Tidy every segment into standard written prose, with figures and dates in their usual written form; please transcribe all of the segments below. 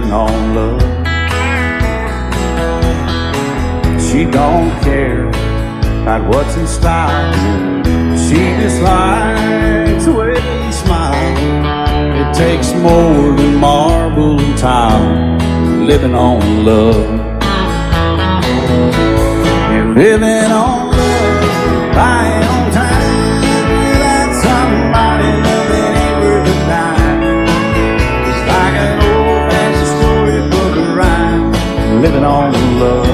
living on love. She don't care about what's in style. She just likes the way you smile. It takes more than marble and tile, living on love. You're living on love, buying on time, without somebody loving ain't worth a dime. It's like an old-fashioned storybook of rhyme, living on love.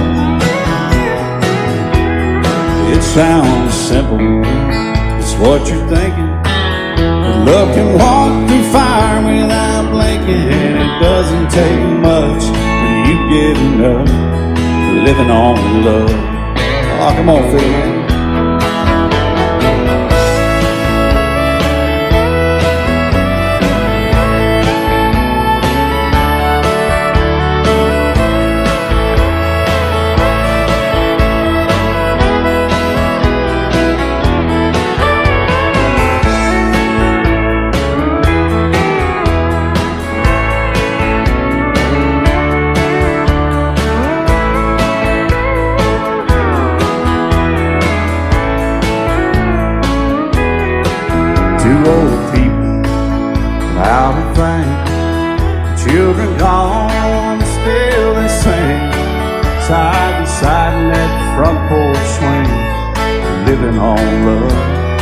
It sounds simple, it's what you're thinking. But love can walk through fire without blinking. It doesn't take much for you giving up, living on love. Oh, come on, Phil, man. Two old people out of fame, children gone, still they sing, side by side in that front porch swing, living on love.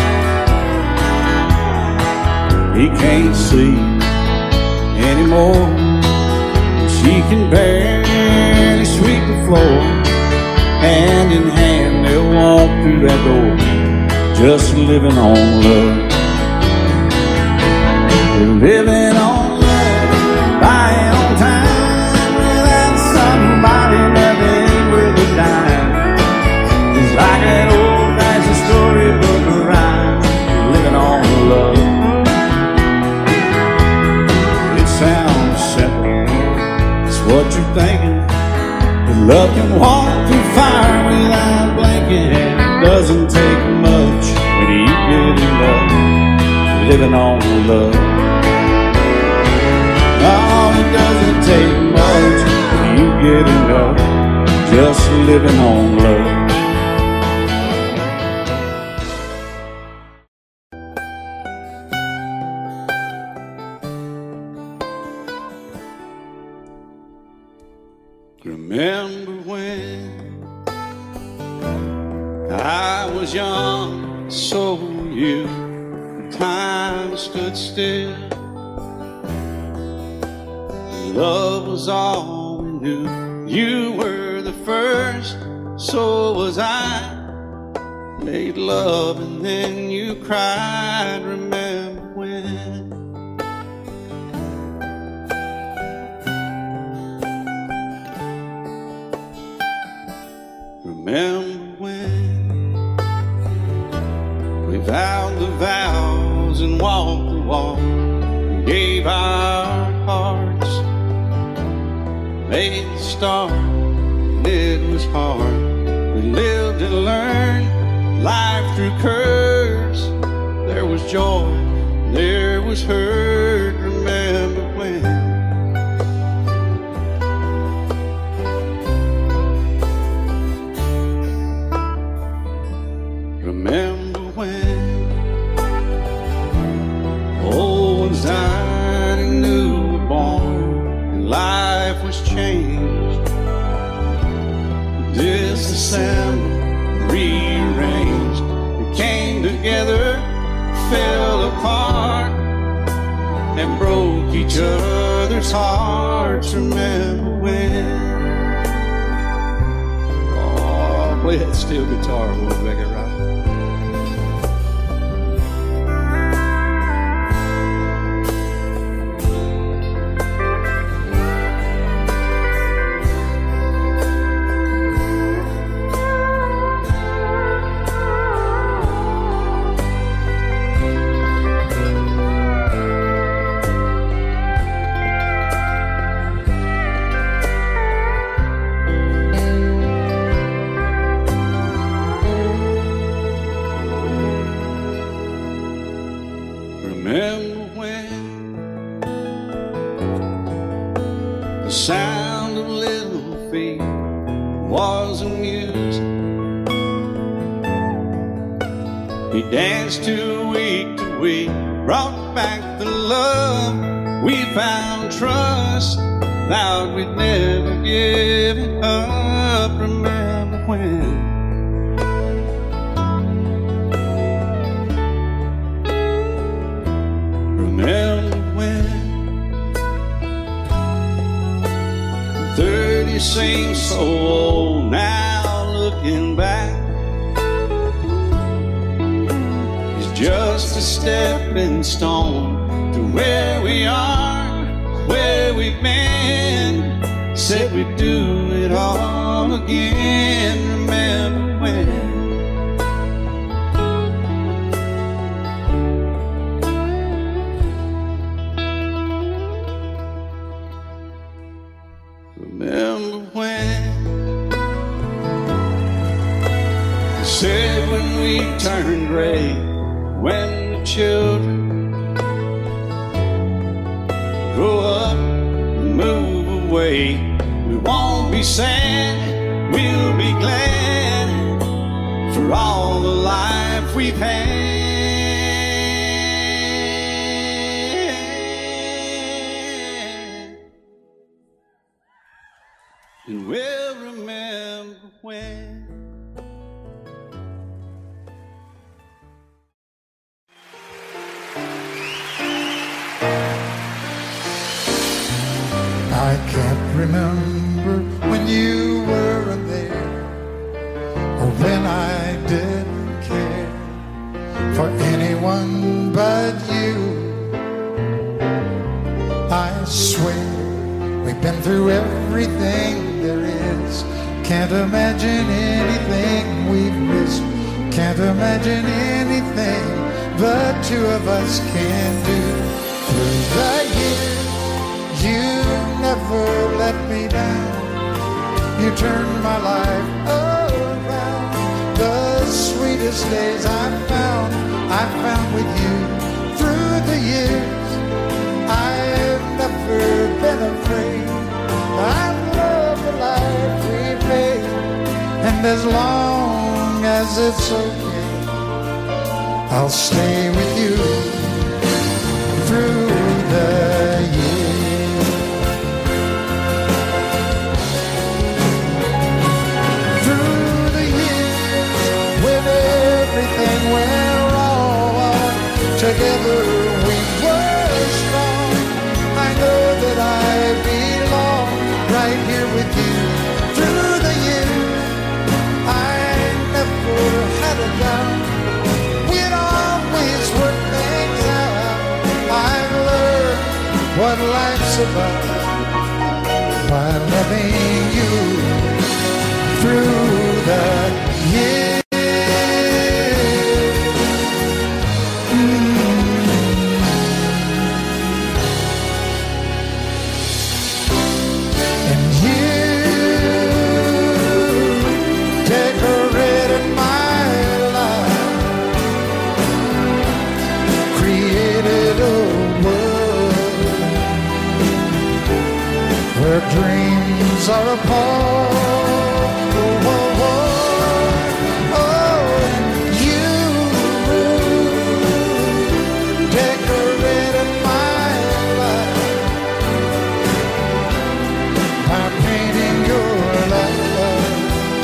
He can't see anymore, she can barely sweep the floor. Hand in hand they'll walk through that door, just living on love. Living on love, buying on time, without somebody loving ain't worth a dime. It's like an old-fashioned storybook of rhyme, living on love. It sounds simple, it's what you're thinking. But love can walk through fire without blinking. It doesn't take much when you get it up, living on love. Oh, it doesn't take much when you get enough, just living on love. Remember when I was young, so were you, and time stood still. Love was all we knew. You were the first, so was I. Made love and then you cried. Remember when? Remember when we vowed the vows and walked the walk, and gave our hearts, made the start, and it was hard. We lived and learned life through curves. There was joy, there was hurt. Remember when? Remember when old ones died and new were born, and life was changed, disassembled, rearranged. We came together, fell apart, and broke each other's hearts. Remember when? Oh, play that steel guitar, we'll make it right. music. He danced to week, brought back the love. We found trust, vowed we'd never give it up. Remember when? Remember when? 30 seems so old now, looking back. It's just a stepping stone to where we are, where we've been. Said we'd do it all again. Remember when? Remember when? They said when we turn gray, when the children grow up and move away, we won't be sad, we'll be glad for all the life we've had. And we'll remember when. I can't remember when you weren't there, or when I didn't care for anyone but you. I swear we've been through everything there is. Can't imagine anything we've missed. Can't imagine anything the two of us can do. Through the years, you never let me down. You turned my life around. The sweetest days I found with you. Through the years, I've never been afraid. I love the life we made, and as long as it's okay, I'll stay with you through the years. Through the years, when everything went wrong, together we were strong. I know that I belong right here with you. Through the years, I never had a doubt. We'd always work things out. I've learned what life's about by loving you through the years. Dreams are apart. Oh, oh, oh. Oh, you decorated my life by painting your love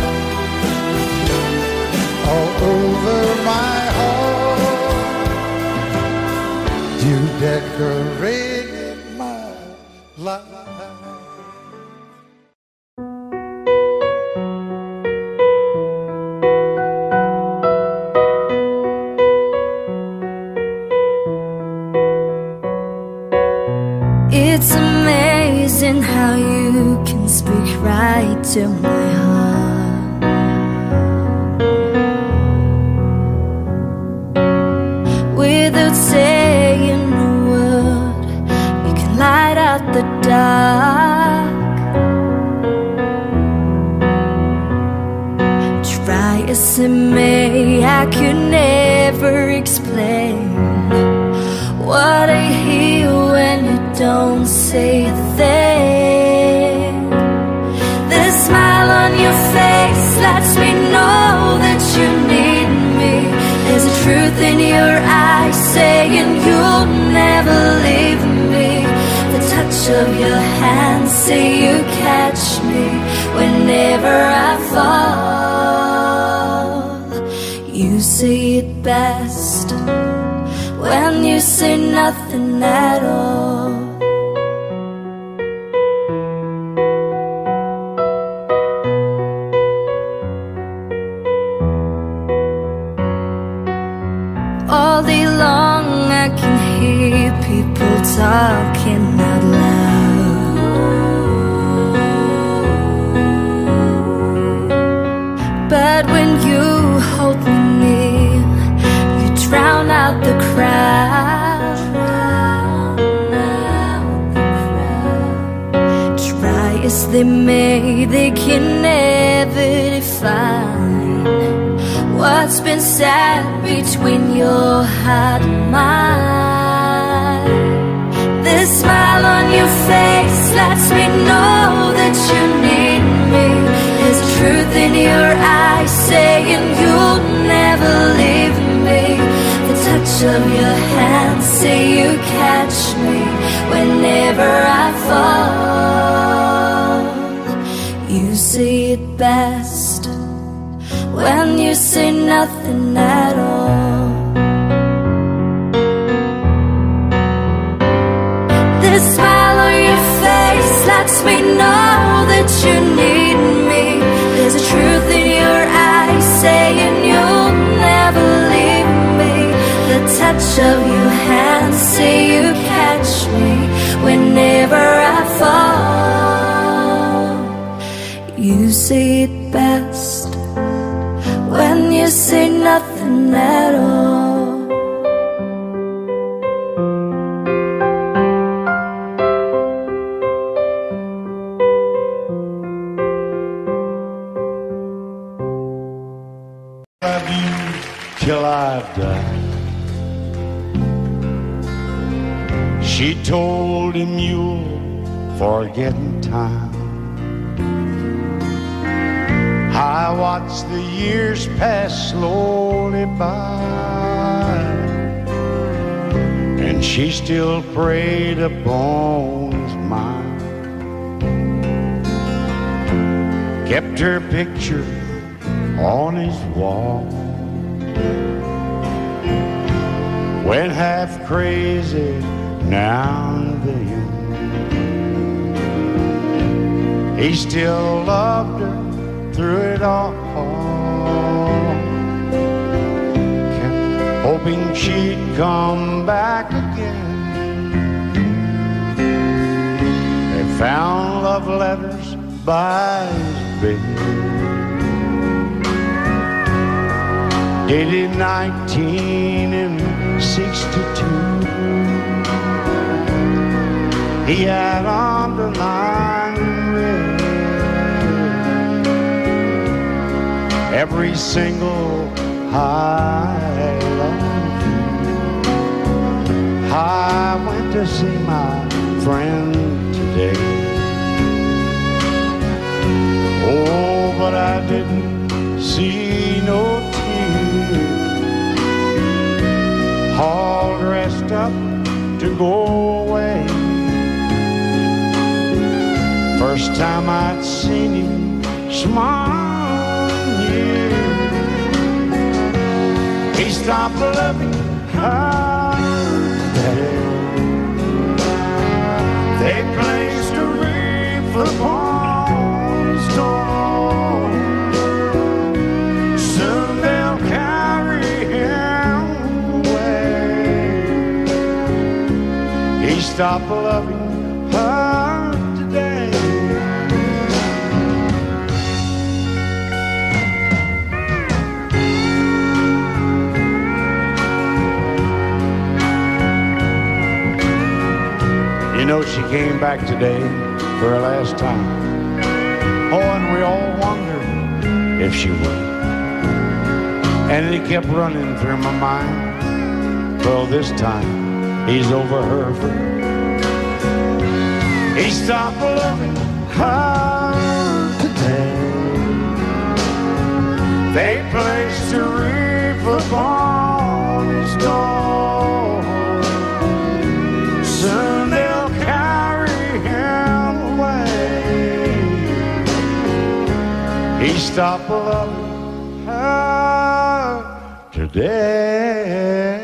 all over my heart. You decorated my life. It's amazing how you can speak right to my heart. Without saying a word, you can light up the dark. Try as it may, I could never explain what I hear when you don't say a thing. The smile on your face lets me know that you need me. There's a truth in your eyes saying you'll never leave me. The touch of your hand say you catch me whenever I fall. You say it best when you say nothing at all. All day long I can hear people talking out loud, but when you hold me near, you drown out the crowd. Try as they may, they can never define what's been said between your heart and mine. The smile on your face lets me know that you need me. There's truth in your eyes saying you'll never leave me. The touch of your hand say you catch me whenever I fall. You say it best when you say nothing at all. The smile on your face lets me know that you need me. There's a truth in your eyes saying you'll never leave me. The touch of your hand say you catch me whenever I fall. You say it best when you say nothing at all. Love you till I've died. She told him you'll forget in time. I watched the years pass slowly by, and she still preyed upon his mind. Kept her picture on his wall. Went half crazy now and then. He still loved her through it all, kept hoping she'd come back again. They found love letters by his bed, dated 1962. He had underlined red every single I love you. I went to see my friend today. Oh, but I didn't see no tears. All dressed up to go away. First time I'd seen him smile in years. He stopped loving her today. They placed a wreath upon his door. Soon they'll carry him away. He stopped loving her today. You know, she came back today for her last time. Oh, and we all wondered if she would. And it kept running through my mind. Well, this time, he's over her for good. He stopped loving her today. they placed a wreath upon his door. Soon they'll carry him away. He stopped loving her today.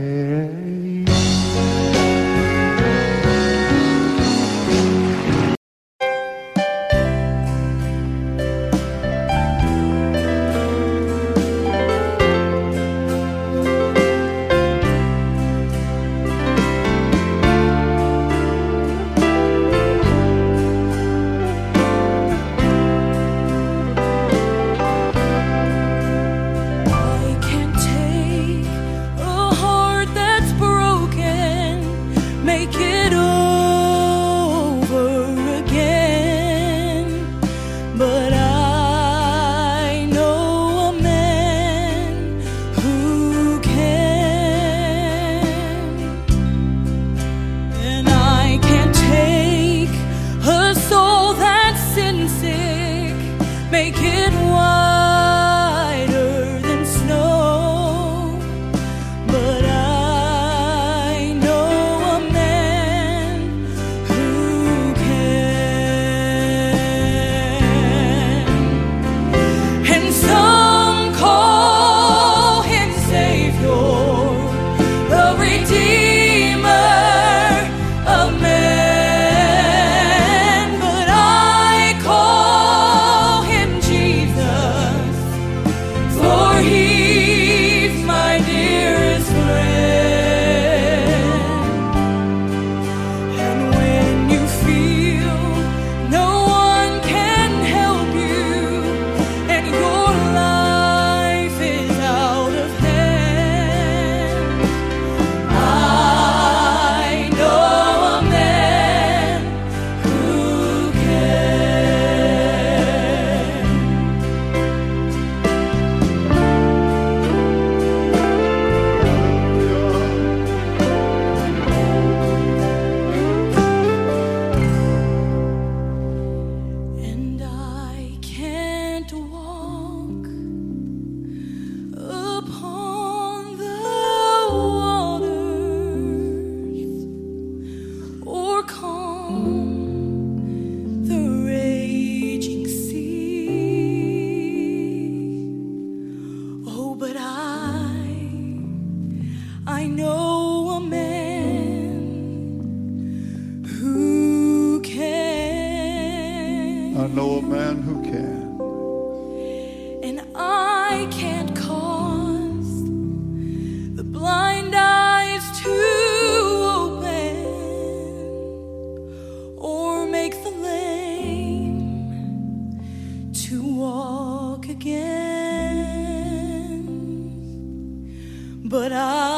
But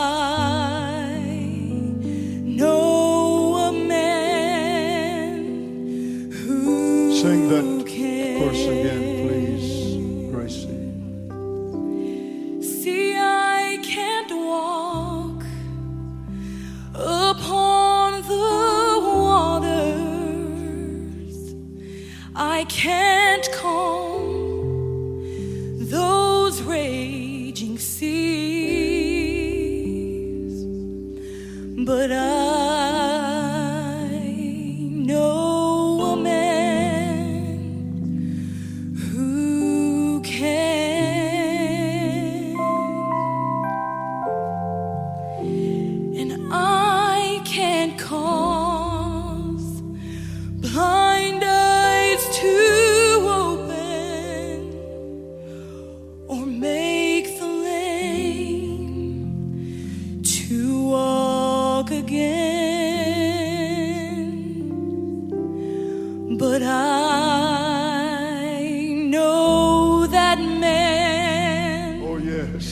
I know a man who sing that can. chorus again, please, Gracie. See, I can't walk upon the waters. I can't calm those raging seas. But I know a man who can, and I can't cause blind eyes to open or make the lame to walk again. But I know that man. Oh, yes.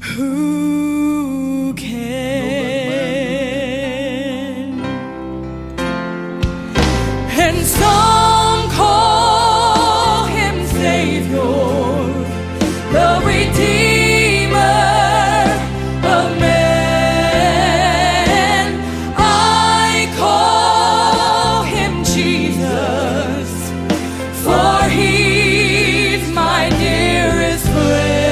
Who can. And some call him Savior, the Redeemer of men. I call him Jesus, for he's my dearest friend.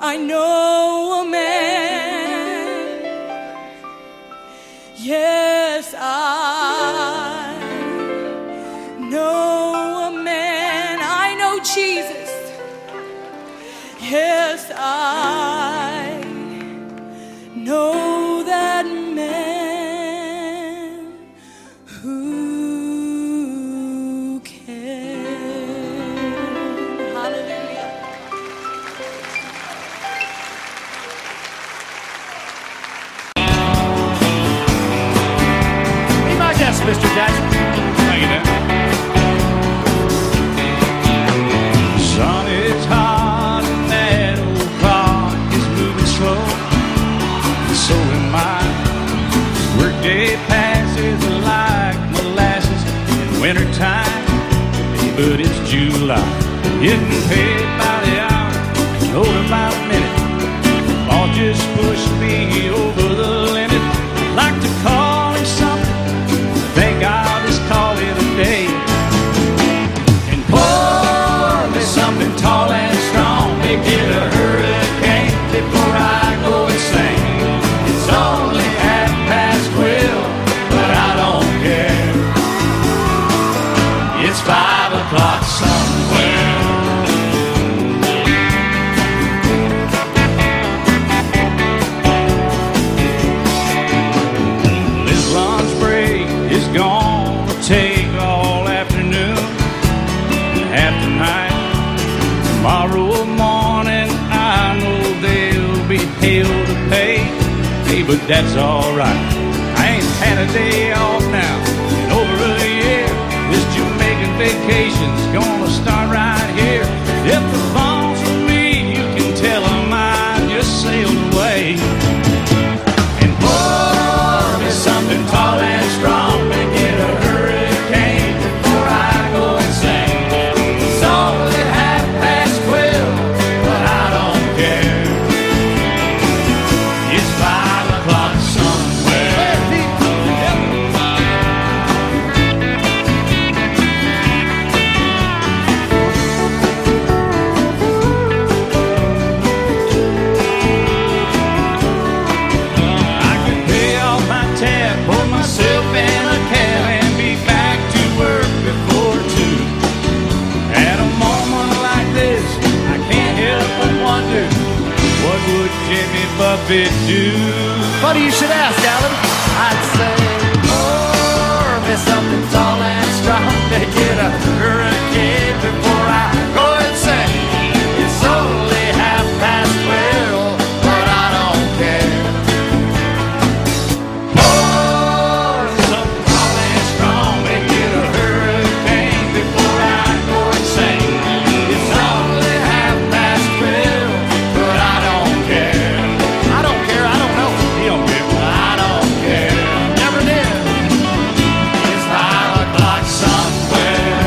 I know a man. Yes, I know a man. I know Jesus. Yes, I know that man who can. Hallelujah. Be my guest, Mr. Jackson. Thank you, Dan. Sun is hot and that old clock is moving slow. So am I. Workday passes like molasses in wintertime, but it's July. Getting paid by the hour, over by the minute. All just push me over the limit. Like to call him something, think I'll just call it a day. And pour me something tall and strong, make it a hurricane before I go insane. It's only 12:30, but I don't care. It's 5 o'clock somewhere. This lunch break is gonna take all afternoon, half tonight. Tomorrow morning I know there'll be hell to pay. Hey, but that's alright. I ain't had a day off now in over a year. This Jamaican vacation's gonna start right here. If the phone's for me, you can tell them I just sailed away. And pour me something tall and strong, make it a hurricane before I go insane. It's only 12:30, but I don't care. It's 5 o'clock somewhere. I could pay off my tab, pour myself in a cab, and be back to work before 2. At a moment like this, I can't help but wonder, what would Jimmy Buffett do? Funny you should ask, Alan. I'd say, pour me something tall and strong, make it a hurricane before I go insane. It's only 12:30, but I don't care. Pour something tall and strong, make it a hurricane before I go insane. It's only 12:30, but I don't care. I don't care, I don't know. He don't care. I don't care. Never did. It's 5 o'clock somewhere.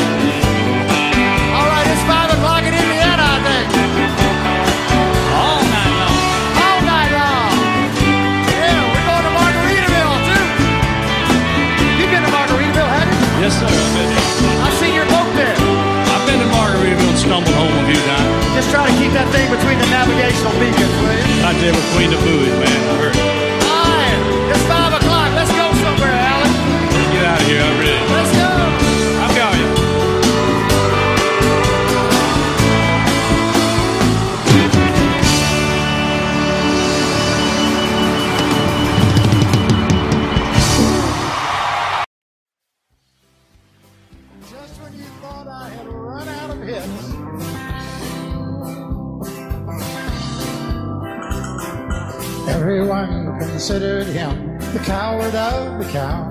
All right, it's 5 o'clock in Indiana, I think. All night long. All night long. Yeah, we're going to Margaritaville, too. You've been to Margaritaville, haven't you? Yes, sir. I've been there. I've seen your boat there. I've been to Margaritaville and stumbled home a few times. Just try to keep that thing between the navigational beacons, please. Right there between the buoys, man. I heard. All right, it's 5 o'clock. Let's go somewhere, Alan. Let's get out of here. I'm ready. Let's go. I'm going. Just when you thought I had run out of hits, everyone considered him the coward of the cow.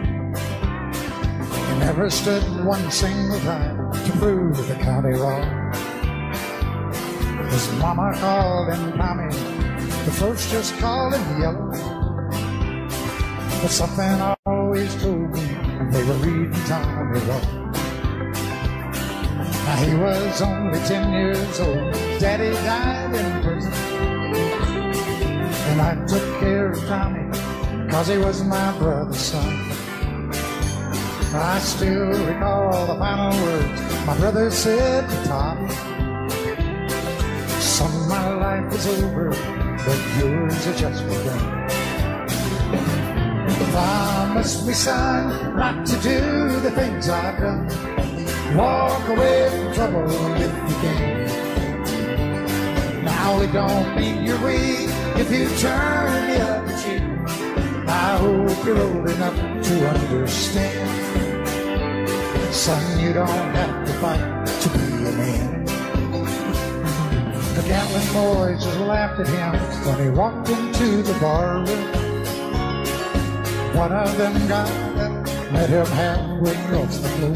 He never stood one single time to prove the county wrong. His mama called him Tommy, the folks just called him Yellow. But something always told me they were reading Tommy wrong. Now he was only 10 years old, Daddy died in prison, and I took care of Tommy, 'cause he was my brother's son. I still recall the final words my brother said to Tommy. Son, my life is over, but yours has just begun. Promise me, son, not to do the things I've done. Walk away from trouble if you can. Now it don't mean you're weak if you turn the other cheek. I hope you're old enough to understand. Son, you don't have to fight to be a man. The gambling boys just laughed at him when he walked into the bar room. One of them got up, let him halfway across the floor.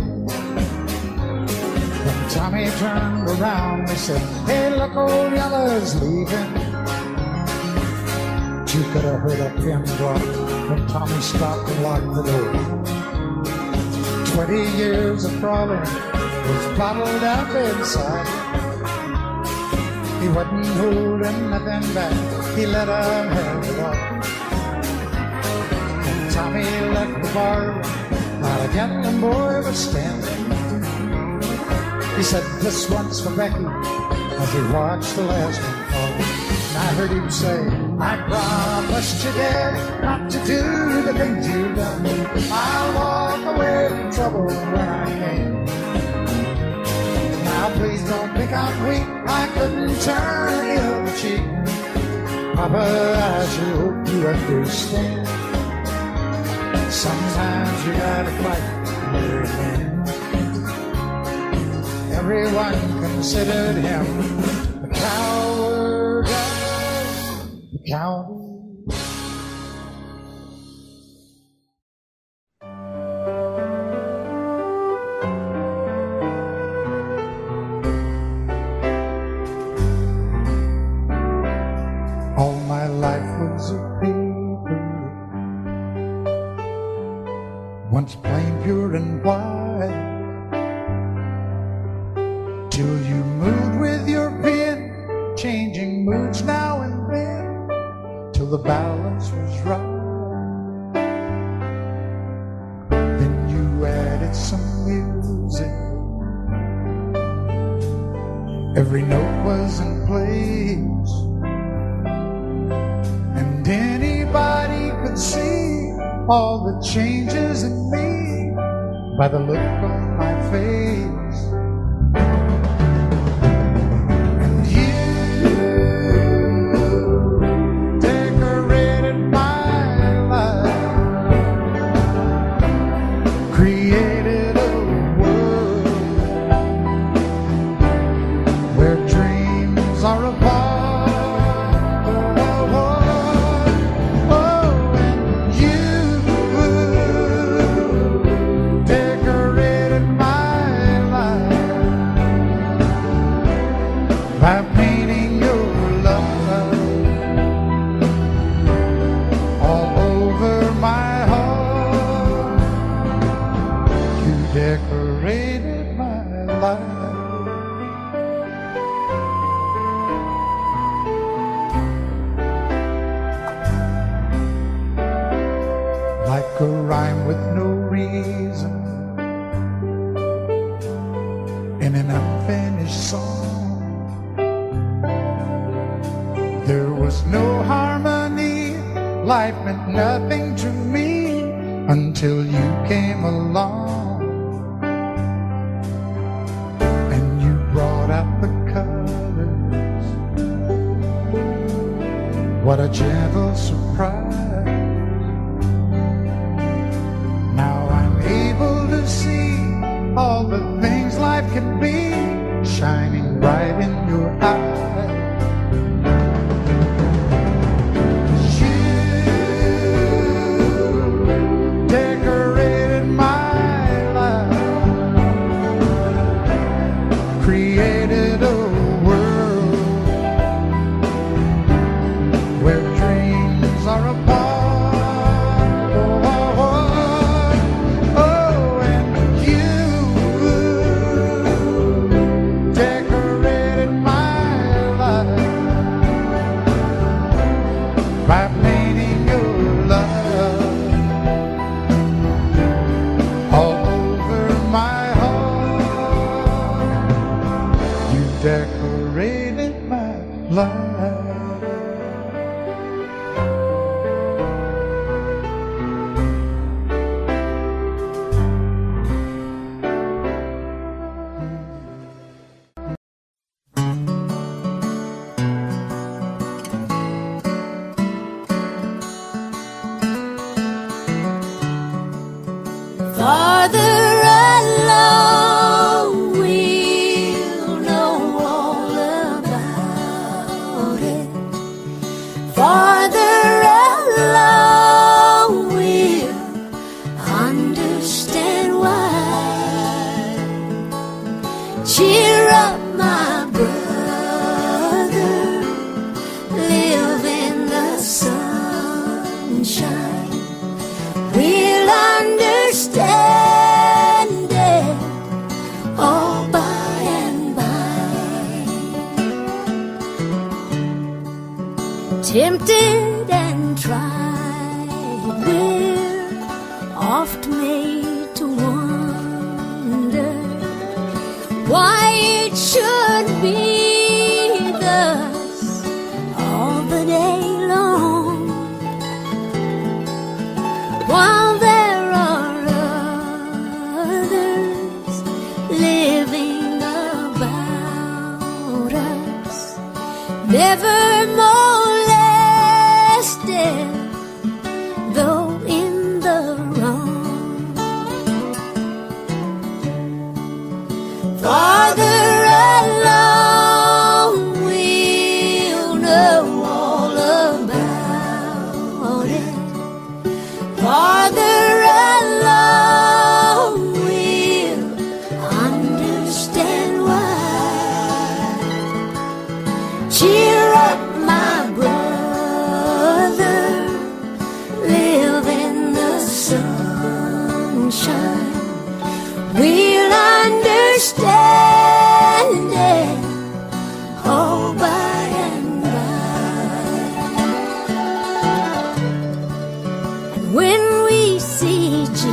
When Tommy turned around, he said, "Hey, look, old Yella's leaving." You could have heard a pin drop when Tommy stopped and locked the door. 20 years of crawling was bottled up inside. He wasn't holding nothing back, he let him have it all. When Tommy left the bar, not a gambling boy was standing. He said, "This one's for Becky," as he watched the last one fall. And I heard him say, "I promised you, Dad, not to do the things you've done. I'll walk away from trouble when I can. Now please don't think I'm weak, I couldn't turn the other cheek. Papa, I sure hope you understand. Sometimes you gotta fight for your man." Everyone considered him a coward of the county. All my life was a paper, once plain, pure, and white. Till you moved with your pen, changing moods now and then, till the balance was right. Then you added some music, every note was in place, and anybody could see all the changes in me by the look on my face. Like a rhyme with no reason in an unfinished song. There was no harmony, life meant nothing to me until you came along. And you brought out the colors, what a gentle surprise. All the things life can be, shining bright in your eyes. You decorated my life, created a world where dreams are apart. Decorated my life. Farther along, we'll know all about it. Farther along, we'll understand why. Cheer up, my brother, live in the sunshine. We'll understand it all by and by. Tempted and tried, we're oft made to wonder why it should be thus all the day long, while there are others living about us, never molested, though in the wrong. Farther along, we'll know all about it. Farther along, we'll understand why. Cheer up, my brother, live in the sunshine. We'll understand it all by and by. When we see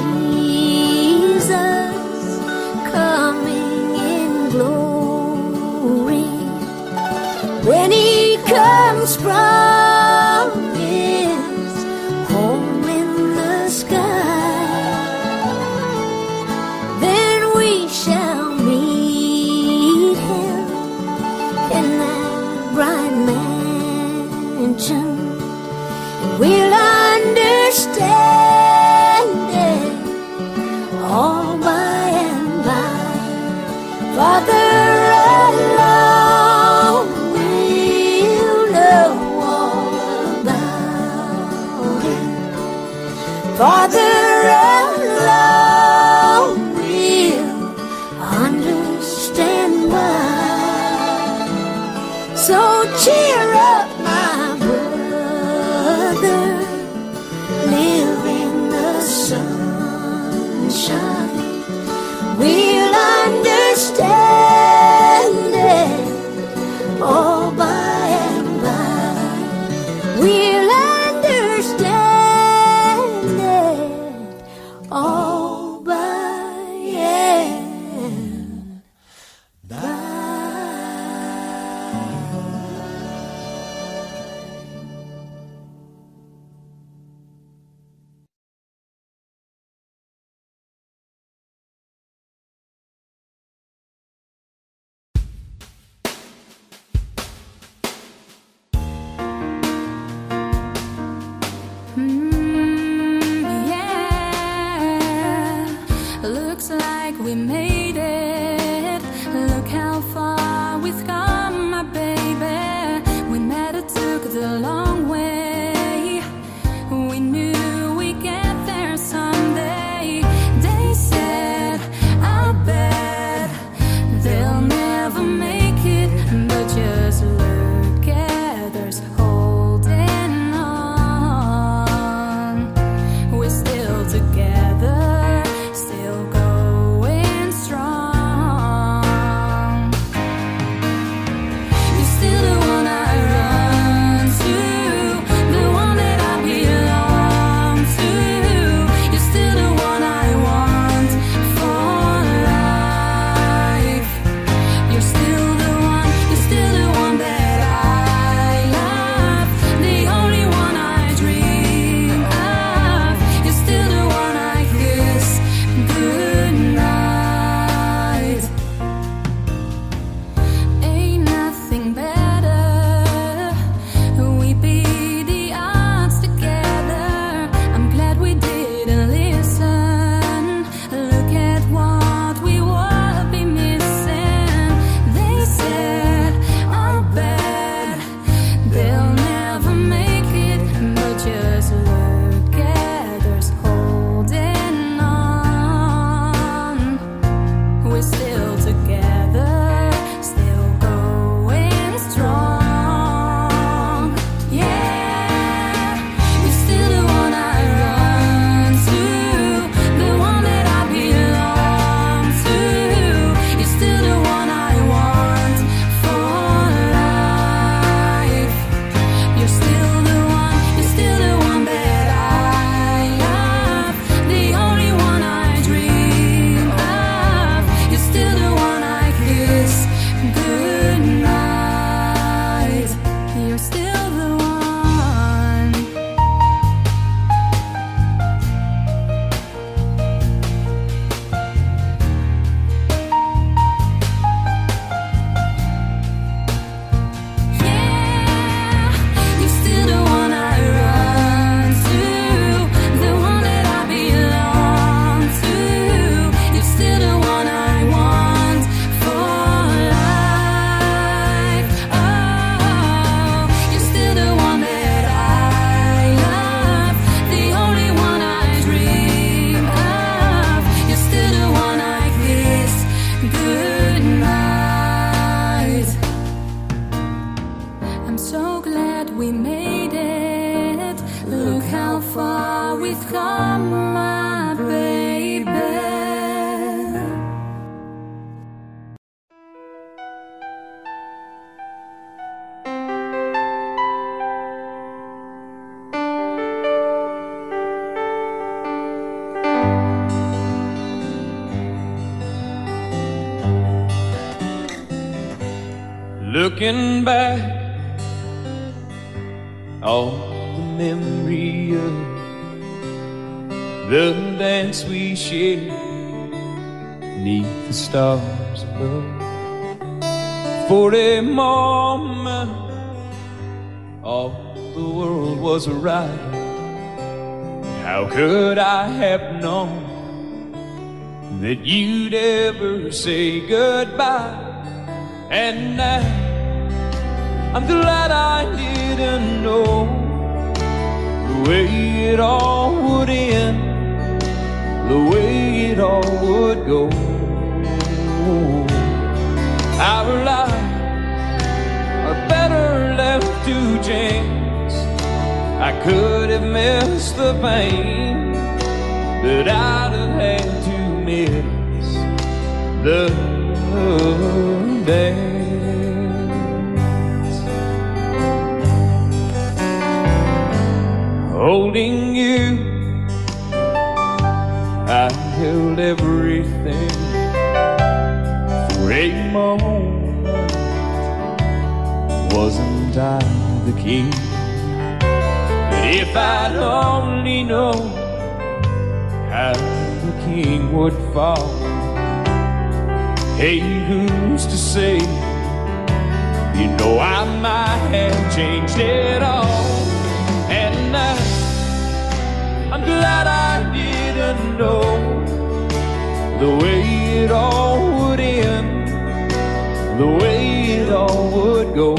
Jesus coming in glory, when he comes from his home in the sky, then we shall meet him in that bright mansion. We'll understand it all by and by. Farther along, we'll know all about it. Farther along, we'll understand why. So cheer up, my brother, live in the sunshine. We'll understand it all by and by. We'll understand it all by and by. Yeah, looks like we made it. Look how far we've come, my baby. We met, it took the long way. We knew we'd get there someday. They said, I bet they'll never make it, but just look at us holding on. We're still together, still going strong. You're still the one I run to. that we made it. Look how far we've come, my baby. Looking back, all the memory of the dance we shared neath the stars above. For a moment, all the world was right. How could I have known that you'd ever say goodbye? And now I'm glad I didn't know the way it all would end, the way it all would go. Our lives are better left to chance. I could have missed the pain, but I'd have had to miss the dance. Holding you, I held everything. For a moment, wasn't I the king? But if I'd only known how the king would fall, hey, who's to say? You know I might have changed it all. And I'm glad I didn't know the way it all would end, the way it all would go.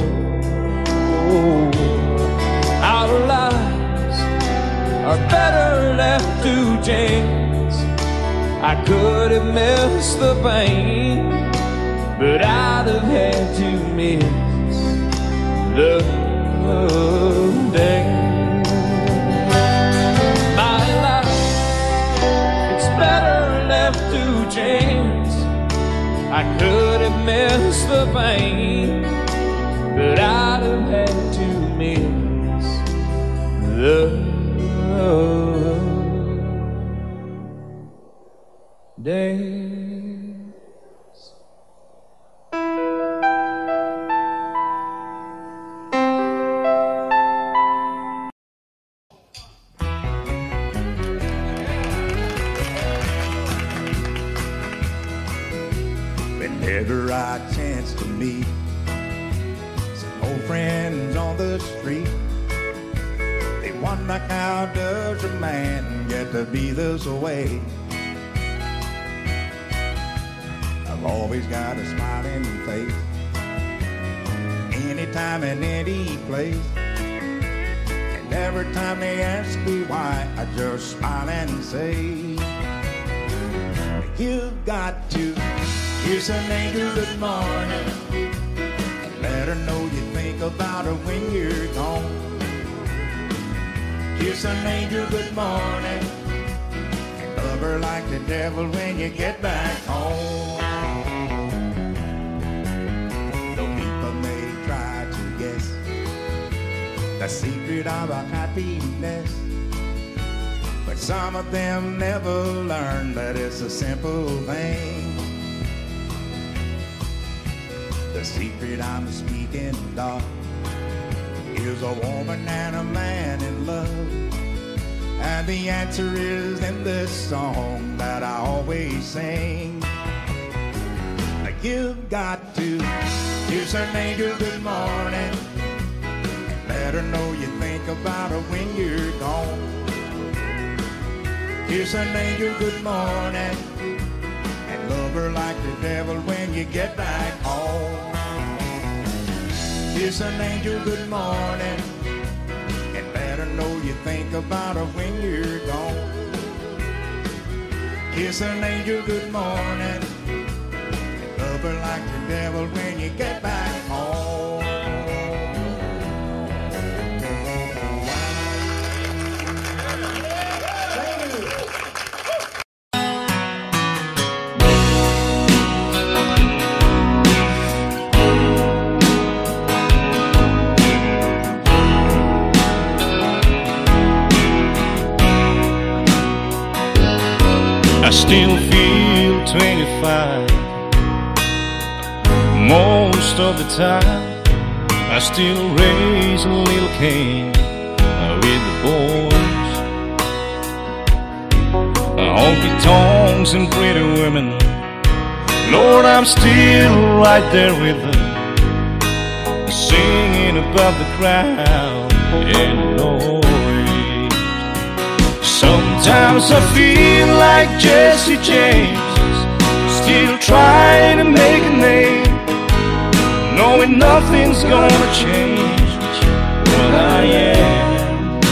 Our lives are better left to chance. I could have missed the pain, but I'd have had to miss the dance. My life, it's better left to chance. I could have missed the pain, but I'd have had to miss the dance. Whenever I chance to meet some old friends on the street, they wonder how does a man get to be this way. I've always got a smiling face, anytime and any place. And every time they ask me why, I just smile and say, you've got to kiss an angel good morning and let her know you think about her when you're gone. Kiss an angel good morning and love her like the devil when you get back home. Though people may try to guess the secret of our happiness, but some of them never learn that it's a simple thing. The secret I'm speaking of is a woman and a man in love. And the answer is in this song that I always sing. You've got to kiss an angel good morning and let her know you think about her when you're gone. Kiss an angel good morning and love her like the devil when you get back home. Kiss an angel good morning and let her know you think about her when you're gone. Kiss an angel good morning and love her like the devil when you get back home. Most of the time I still raise a little Cain with the boys. Honky tonks and pretty women, Lord, I'm still right there with them, singing above the crowd and noise. Sometimes I feel like Jesse James, still trying to make a name, knowing nothing's gonna change what I am.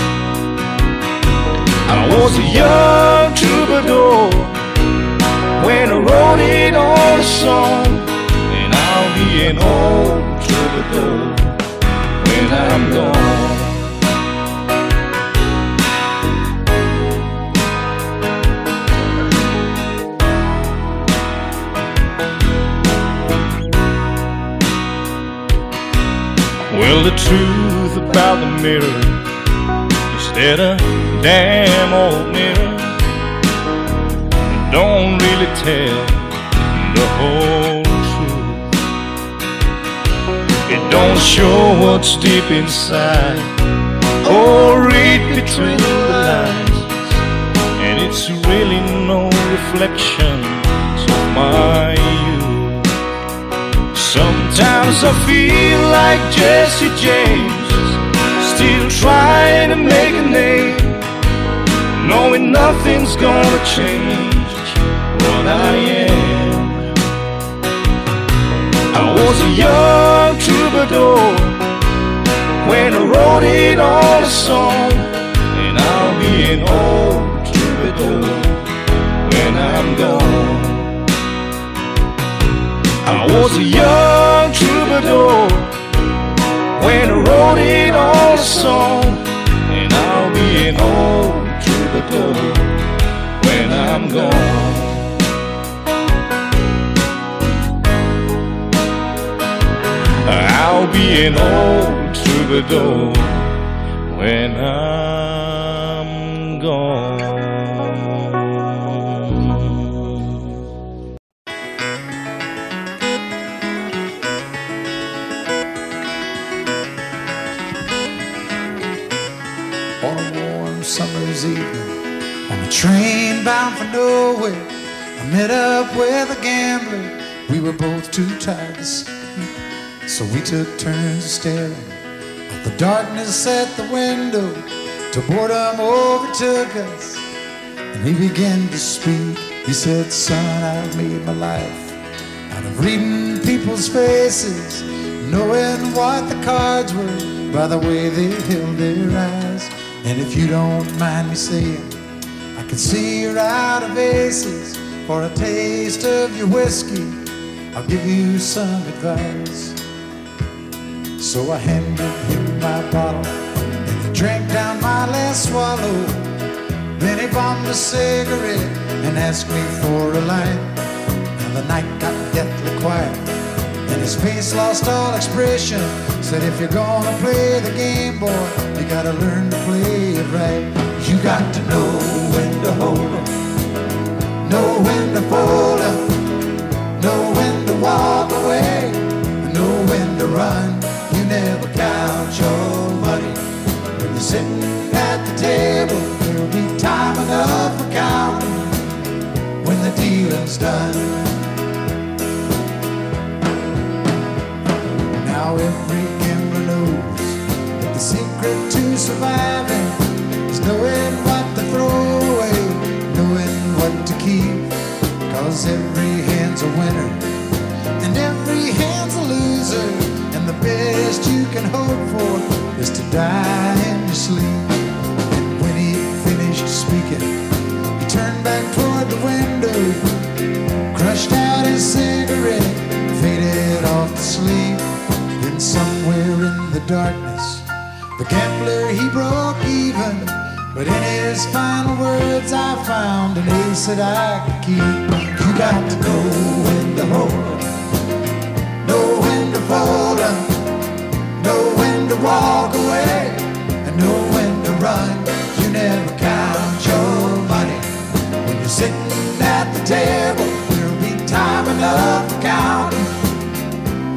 I was a young troubadour when I wrote it on a song, and I'll be an old troubadour when I'm gone. Well, the truth about the mirror is that a damn old mirror don't really tell the whole truth. It don't show what's deep inside or read between the lines, and it's really no reflection of my youth. Sometimes I feel like Jesse James, still trying to make a name, knowing nothing's gonna change what I am. I was a young troubadour when I wrote it on a song, and I'll be an old troubadour when I'm gone. I was a young troubadour when I wrote it on a song, and I'll be an old troubadour when I'm gone. I'll be an old troubadour when I'm gone. On a warm summer's evening, on a train bound for nowhere, I met up with a gambler. We were both too tired to sleep, so we took turns staring at the darkness at the window till boredom overtook us, and he began to speak. He said, "Son, I've made my life out of reading people's faces, knowing what the cards were by the way they held their eyes. And if you don't mind me saying, I can see you're out of aces. For a taste of your whiskey, I'll give you some advice." So I handed him my bottle, and he drank down my last swallow. Then he bombed a cigarette and asked me for a light. Now the night got deathly quiet, and his face lost all expression. Said, "If you're gonna play the game, boy, you gotta learn to play it right. You got to know when to hold 'em, know when to fold 'em, know when to walk away, know when to run. You never count your money when you're sitting at the table. There'll be time enough for counting when the dealing's done." Now every gambler knows that the secret to surviving is knowing what to throw away, knowing what to keep. 'Cause every hand's a winner and every hand's a loser, and the best you can hope for is to die in your sleep. And when he finished speaking, he turned back toward the window, crushed out his cigarette, faded off to sleep. Then somewhere in the darkness, the gambler, he broke even. But in his final words, I found an ace that I could keep. You got to know when to hold 'em, know when to fold 'em, know when to walk away, and know when to run. You never count your money when you're sitting at the table. There'll be time enough for counting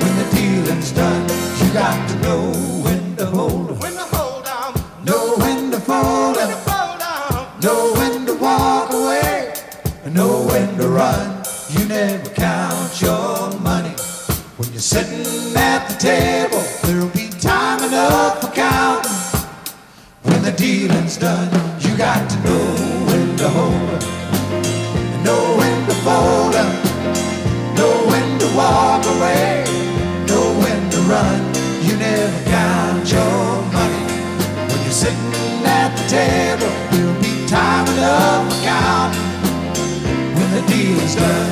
count. When the dealing's done, you got to know when to hold up, know when to fold up, know when to walk away, know when to run. You never count your money when you're sitting at the table. There'll be time enough for counting when the deal's done.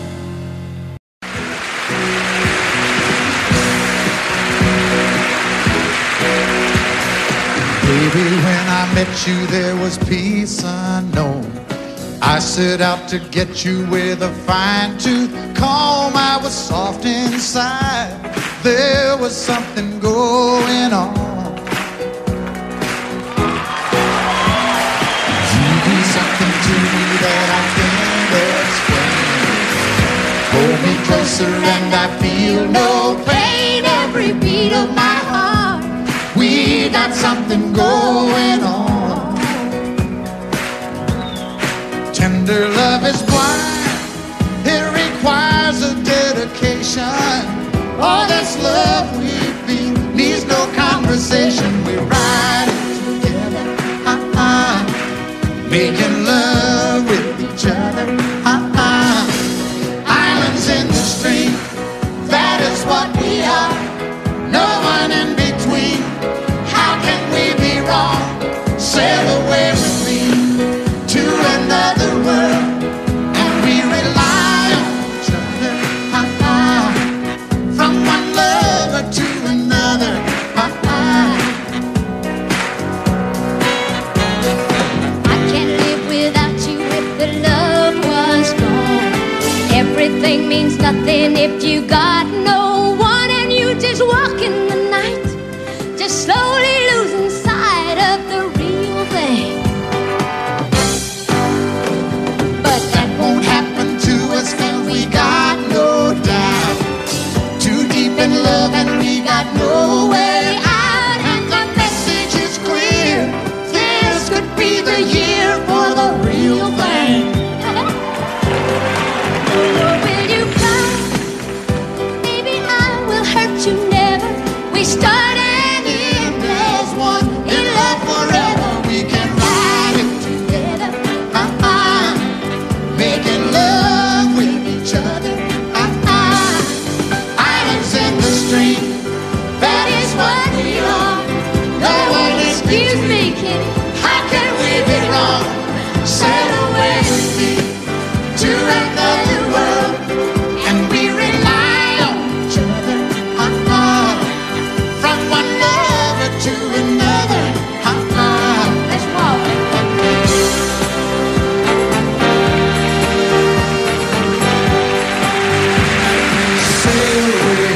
Baby, when I met you, there was peace unknown. I set out to get you with a fine-tooth comb. I was soft inside. There was something going on. You do something to me that I can't explain. Hold me closer and I feel no pain. Every beat of my heart, we got something going on. Tender love is blind. It requires a dedication. All this love we feel needs no conversation. We ride it together, making love with each other, Islands in the stream, that is what we are. No one in between. How can we be wrong? Sail away with me to another world, and we rely on each other, from one lover to another, I can't live without you if the love was gone. Everything means nothing if you got no one, and you just walk in the night, just slowly losing sight of the real thing. but that won't happen to us, 'cause we got no doubt. Too deep in love and we got no way out, and the message is clear. This could be the year for the real thing. Will you cry? Maybe I will hurt you never. We started And as one in love forever, we can ride it together, making love with each other, Islands in the stream, that is what we are. No one is excuse me, kitty. How can we be wrong? Sail away with me to another world, and we rely on each other, from one lover to another, Let's walk. sail away.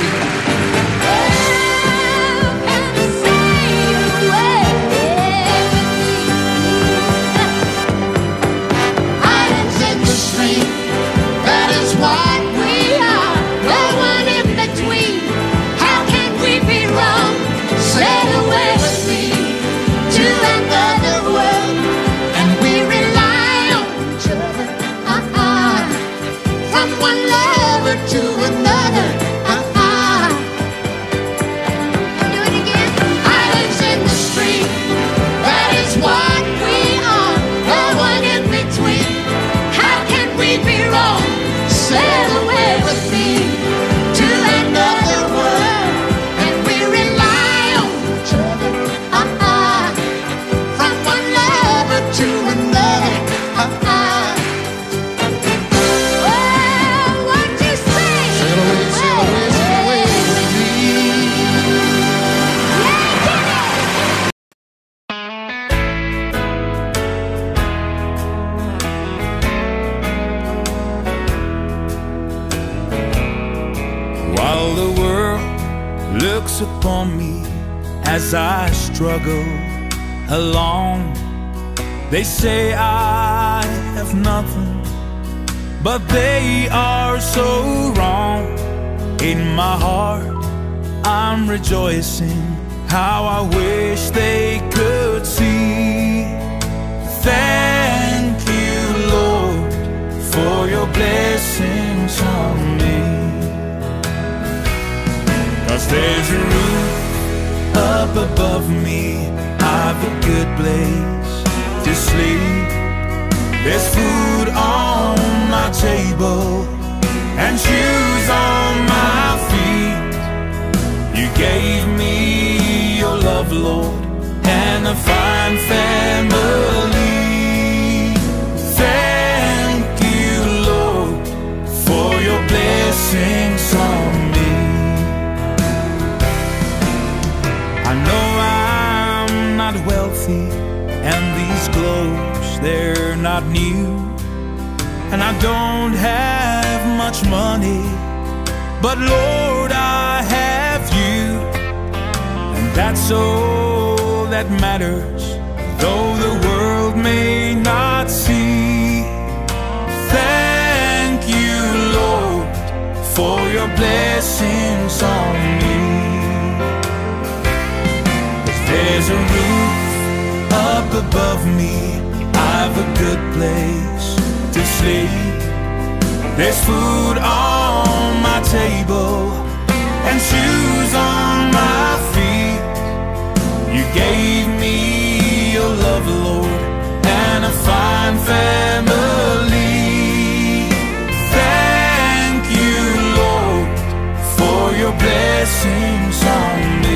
Islands in the stream, that is what we are. No one in between. How can we be wrong? Sail away with me to another world, and we rely on each other, from one lover to another, Do it again. Islands in the stream, that is what we are. No one in between. How can we be wrong? Sail away with me to another world, and we rely on each other, from one lover to another, Well, what you say? sail away, sail away, sail away with me. While the world looks upon me as I struggle along, they say I have nothing, but they are so wrong. In my heart, I'm rejoicing how I wish they could see. Thank you, Lord, for your blessings on me. 'Cause there's a roof up above above me, I've a good place to sleep. There's food on my table and shoes on my feet. You gave me your love, Lord, and a fine family. Thank you, Lord, for your blessings on me. I know I'm not wealthy, and these clothes, they're not new, and I don't have much money, but Lord, I have you, and that's all that matters, though the world may not see. Thank you, Lord, for your blessings on me. There's a roof up above me, I've a good place to sleep. There's food on my table and shoes on my feet. You gave me your love, Lord, and a fine family. Thank you, Lord, for your blessings on me.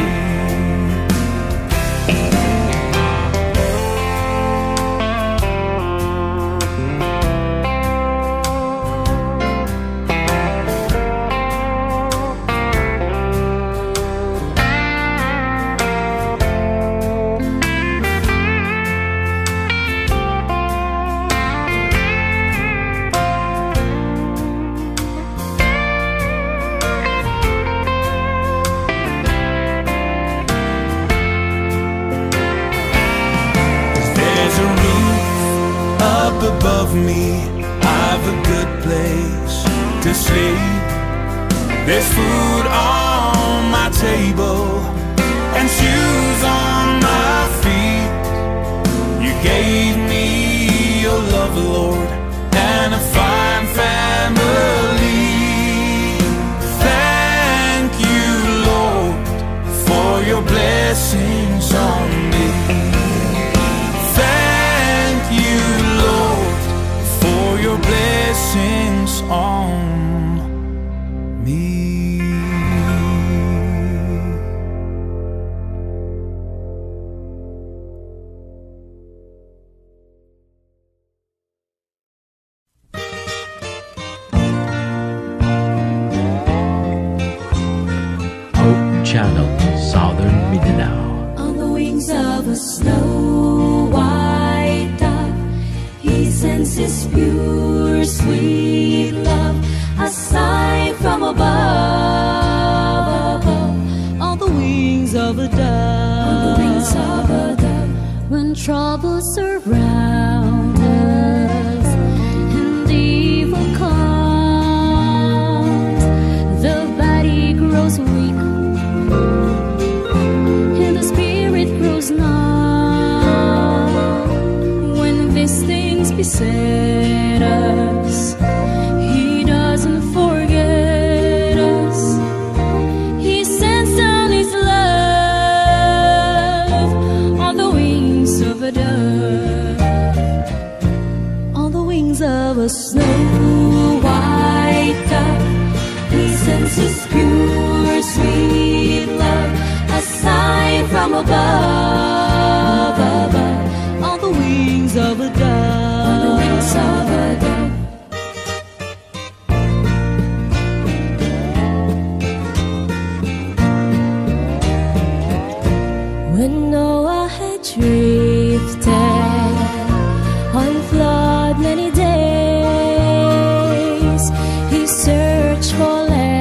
Above me, I've a good place to sleep. There's food on my table and shoes on my feet. You gave me your love, Lord, and a fine family. Thank you, Lord, for your blessings on me. Thank you, Lord, for your blessings on me. Hope Channel, Southern Mindanao. On the wings of a snow white dove, he sends his pure, sweet love, a sign from above, above. On the wings of a dove, on the wings of a dove. When troubles surround us and evil comes, the body grows weak and the spirit grows numb. When these things beset us, he doesn't forget us. He sends down his love on the wings of a dove, on the wings of a snow white dove. He sends his pure, sweet love, a sign from above, above. On the wings of a dove, on the wings of a dove. When Noah had drifted on flood many days, he searched for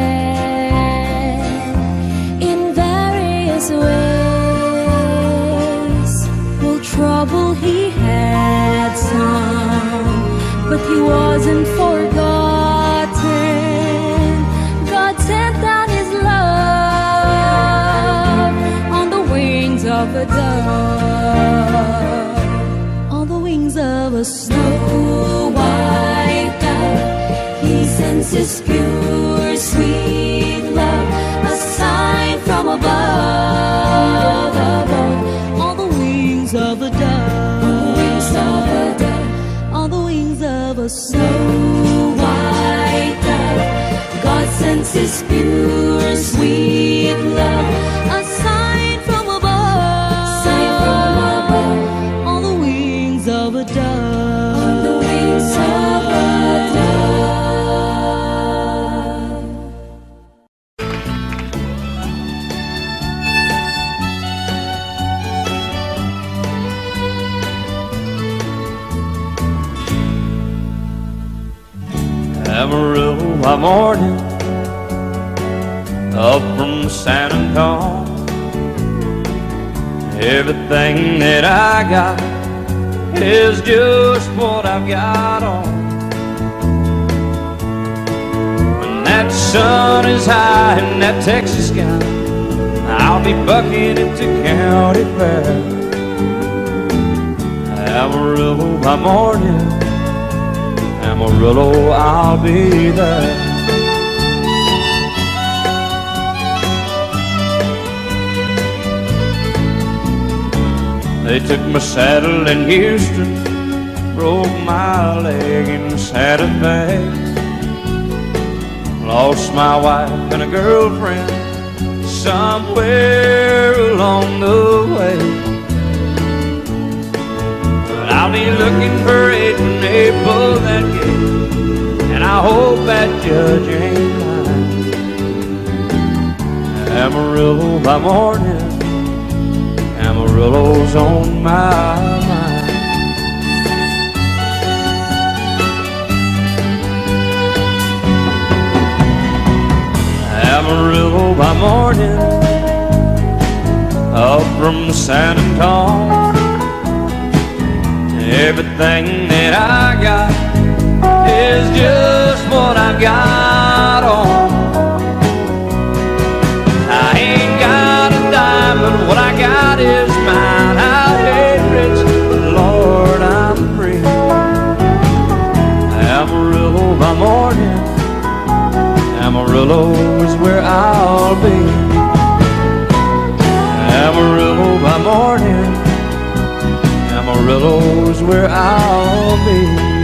land in various ways. Well, trouble he had some, but he wasn't forgotten. God sent down his love on the wings of a dove, on the wings of a snow white dove. He sends his pure, sweet love, a sign from above, above. this pure, sweet love, a sign from above, on the wings of a dove, on the wings of a dove. Amarillo by morning, up from San Antonio. Everything that I got is just what I've got on. When that sun is high in that Texas sky, I'll be bucking into County Fair. Amarillo by morning, Amarillo, I'll be there. They took my saddle in Houston, broke my leg in Santa Fe, lost my wife and a girlfriend somewhere along the way. But I'll be looking for it when they pull that gate, and I hope that judge ain't lying. Amarillo by morning, Amarillo's on my mind. Amarillo by morning, up from San Antonio. Everything that I got is just what I've got on. I ain't got a dime, but what I got is mine. I ain't rich, but Lord, I'm free. Amarillo by morning, Amarillo is where I'll be. Amarillo by morning, Amarillo is where I'll be.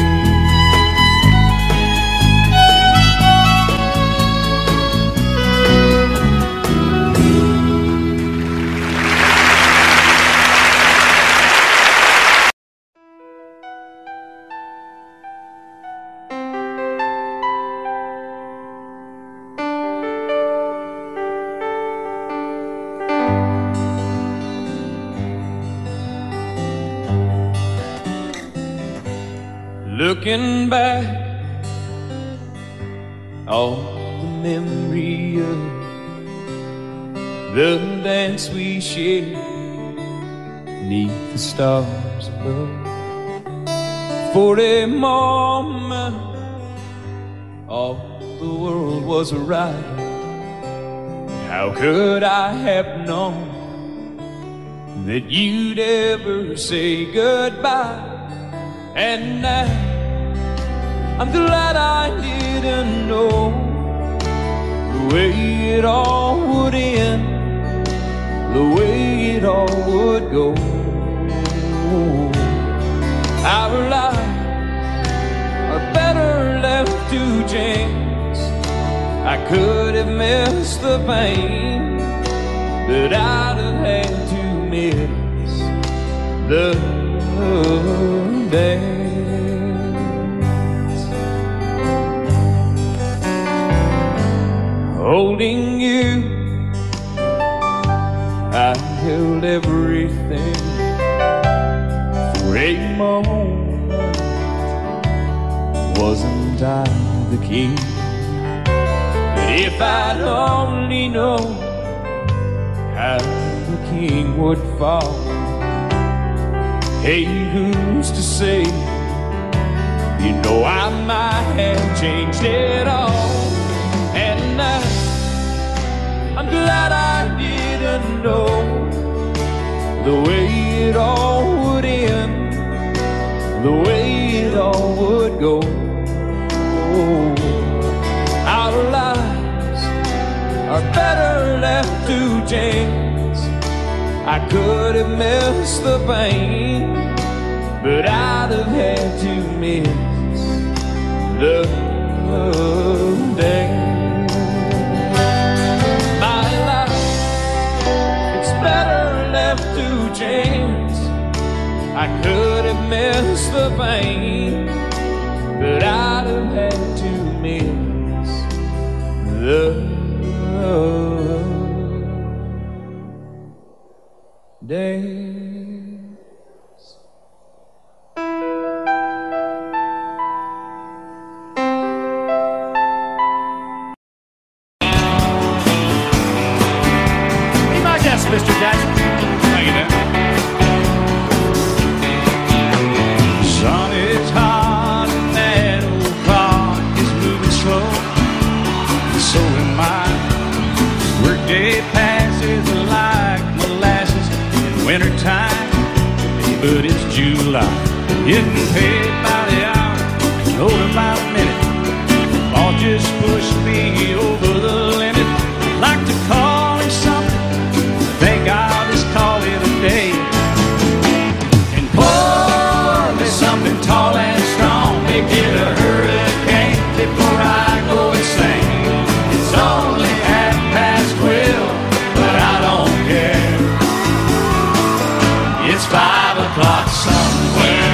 Looking back on the memory of the dance we shared beneath the stars above. For a moment, all the world was right. How could I have known that you'd ever say goodbye? And now I'm glad I didn't know the way it all would end, the way it all would go. Our lives are better left to chance. I could have missed the pain, but I'd have had to miss the dance. Holding you, I held everything. For a moment, wasn't I the king? But if I'd only known how the king would fall. Hey, who's to say? You know I might have changed it all. And I'm glad I didn't know the way it all would end, the way it all would go. Our lives are better left to chance. I could have missed the pain, but I'd have had to miss the dance. I could have missed the vein, but I'd have had to miss the days. Be my guest, Mr. Jackson. Thank you, Dan. Sun is hot and that old clock is moving slow, and so am I. Workday passes like molasses in wintertime, but it's July. Getting paid by the hour, told by the minute. All just pushed me over the limit. I'd like to call him something, I think I'll just call it a day. And pour me something tall and strong, make it a hurricane before I go insane. It's only 12:30, but I don't care. It's 5 o'clock somewhere.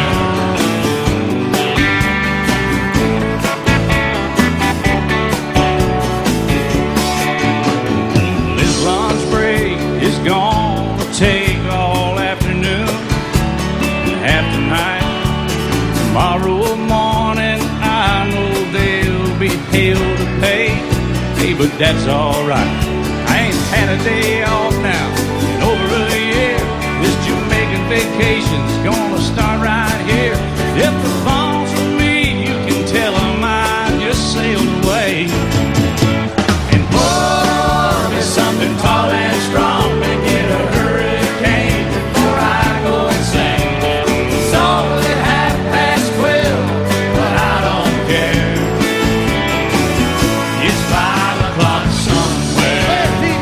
This lunch break is gonna take all afternoon and half the night. Tomorrow morning I know there'll be hell to pay. Hey, but that's alright. I ain't had a day off now in over a year. This Jamaican vacation's gonna start right here. If the phone's with me, you can tell them I just sailed away. And pour me something tall and strong, make it a hurricane before I go insane. It's only 12:30, but I don't care. It's 5 o'clock somewhere.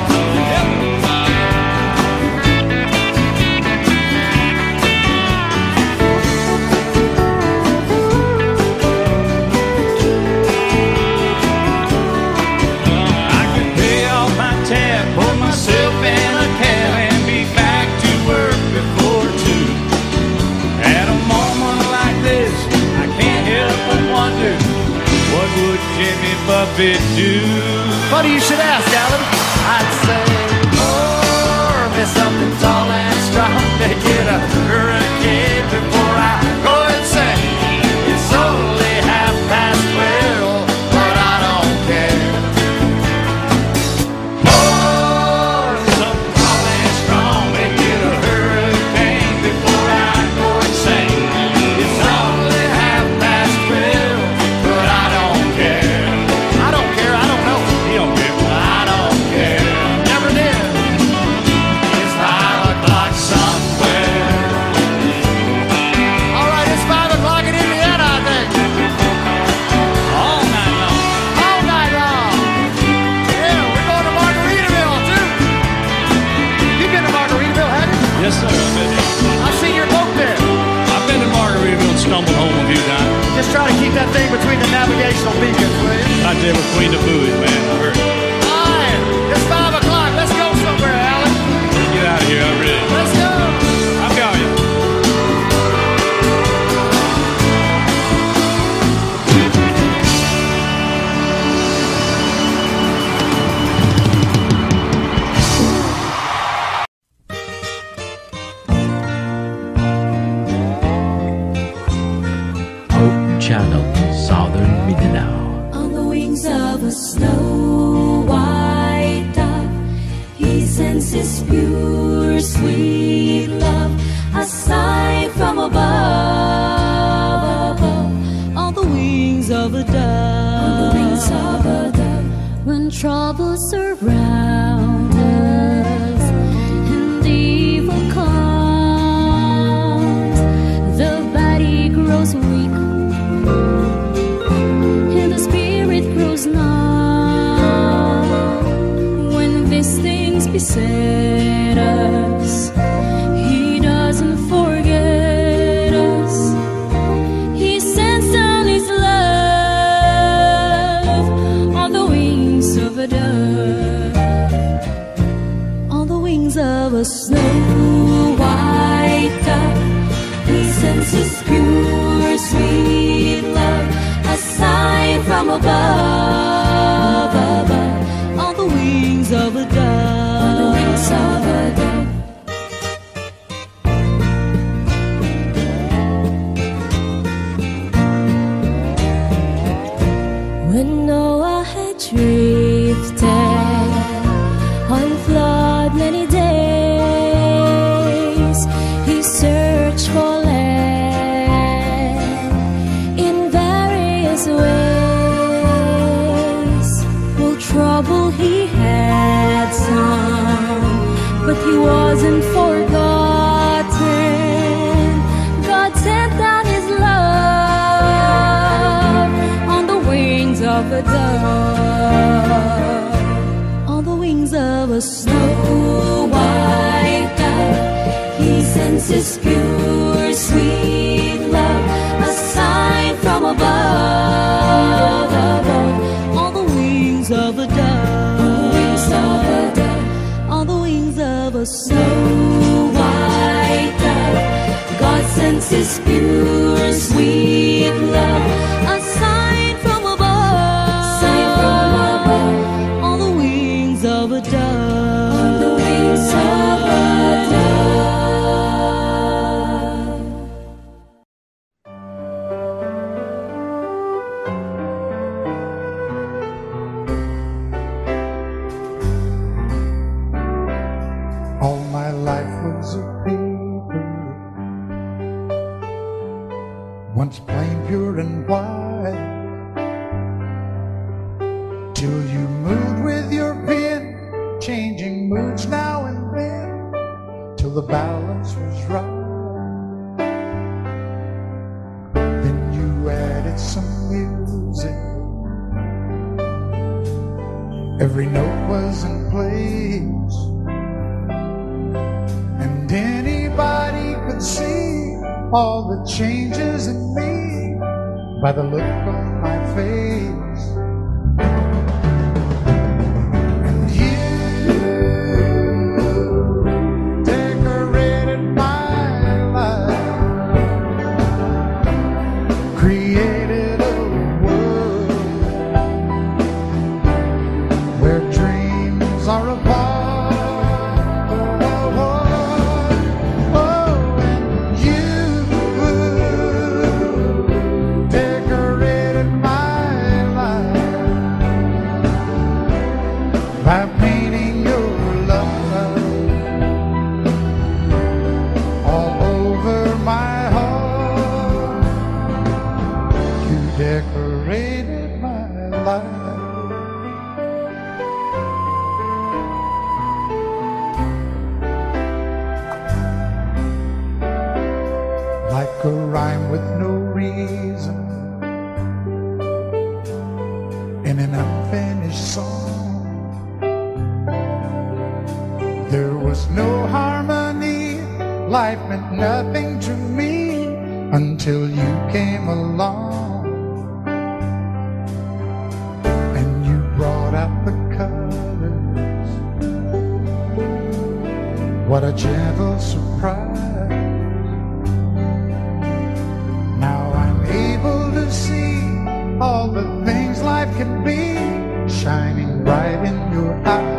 I can pay off my tab, pull myself in a cab, and be back to work before 2. At a moment like this, I can't help but wonder, what would Jimmy Buffett do? Funny you should ask, Alan. I'd say, pour me something tall and strong, make it a hurricane before I go insane. It's only 12:30, but I don't care. Pour me something tall and strong, make it a hurricane before I go insane. It's only 12:30, but I don't care. I don't care, I don't know. He don't care. I don't care, never did. It's 5 o'clock somewhere. All right, it's 5 o'clock in Indiana, I think. All night long. All night long. Yeah, we're going to Margaritaville, too. You've been to Margaritaville, haven't you? Yes, sir. I've been there. I've seen your boat there. I've been to Margaritaville and stumbled home a few times. Just try to keep that thing between the navigational beacons, will you? Right there between the buoys, man. I heard. All right, it's 5 o'clock. Let's go somewhere, Alan. Let's get out of here. I really. Let's go. I've got you. Hope Channel, Southern Mindanao. On the wings of a snow white dove, he sends his pure, sweet love, a sign from above. On the wings of a dove, on the wings of a dove, when troubles surround us and evil comes, the body grows weak and the spirit grows numb. When these things beset us, he doesn't forget us. He sends down his love on the wings of a dove. snow white dove. He sends his pure, sweet love, a sign from above, above. On the wings of a dove, wings of a dove, on the wings of a snow white dove. God sends his pure, sweet love, a sign from above, sign from above. On the wings of a dove, on the wings of a dove. All my life was a paper, once plain, pure and white, till you moved with your pen, changing moods now and then, till the balance was right. Then you added some music, every note was in place, and anybody could see all the changes in me by the look on my face. And you decorated my life, created a world where dreams are apart. By painting your love all over my heart, you decorated my life. Like a rhyme with no reason in an unfinished song, there was no harmony, life meant nothing to me until you came along. And you brought out the colors, what a gentle surprise. Now I'm able to see all the things life can be, shining bright in your eyes.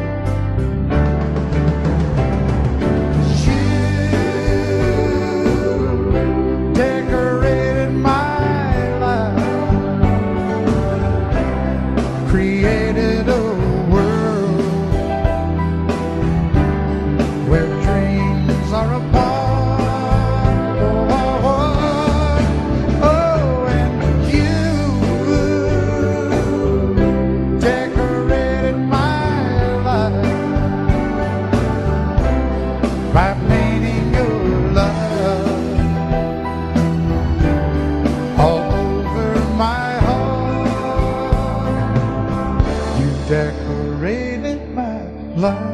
Created a world where dreams are apart. Oh, and you decorated my life by painting your love all over my decorated my life.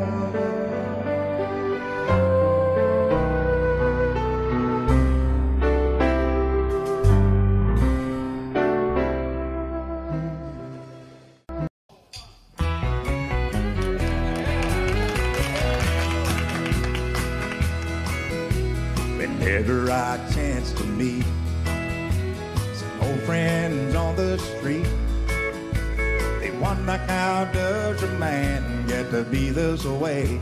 Whenever I chance to meet some old friends on the street, wonder how does a man get to be this way?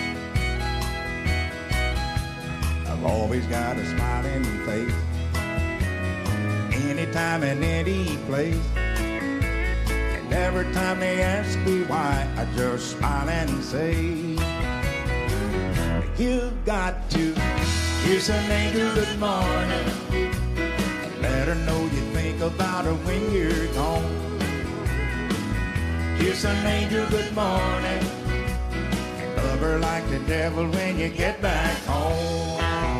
I've always got a smiling face, anytime and any place. And every time they ask me why, I just smile and say, you've got to kiss an angel good morning and let her know you think about her when you're gone. Kiss an angel good morning and love her like the devil when you get back home.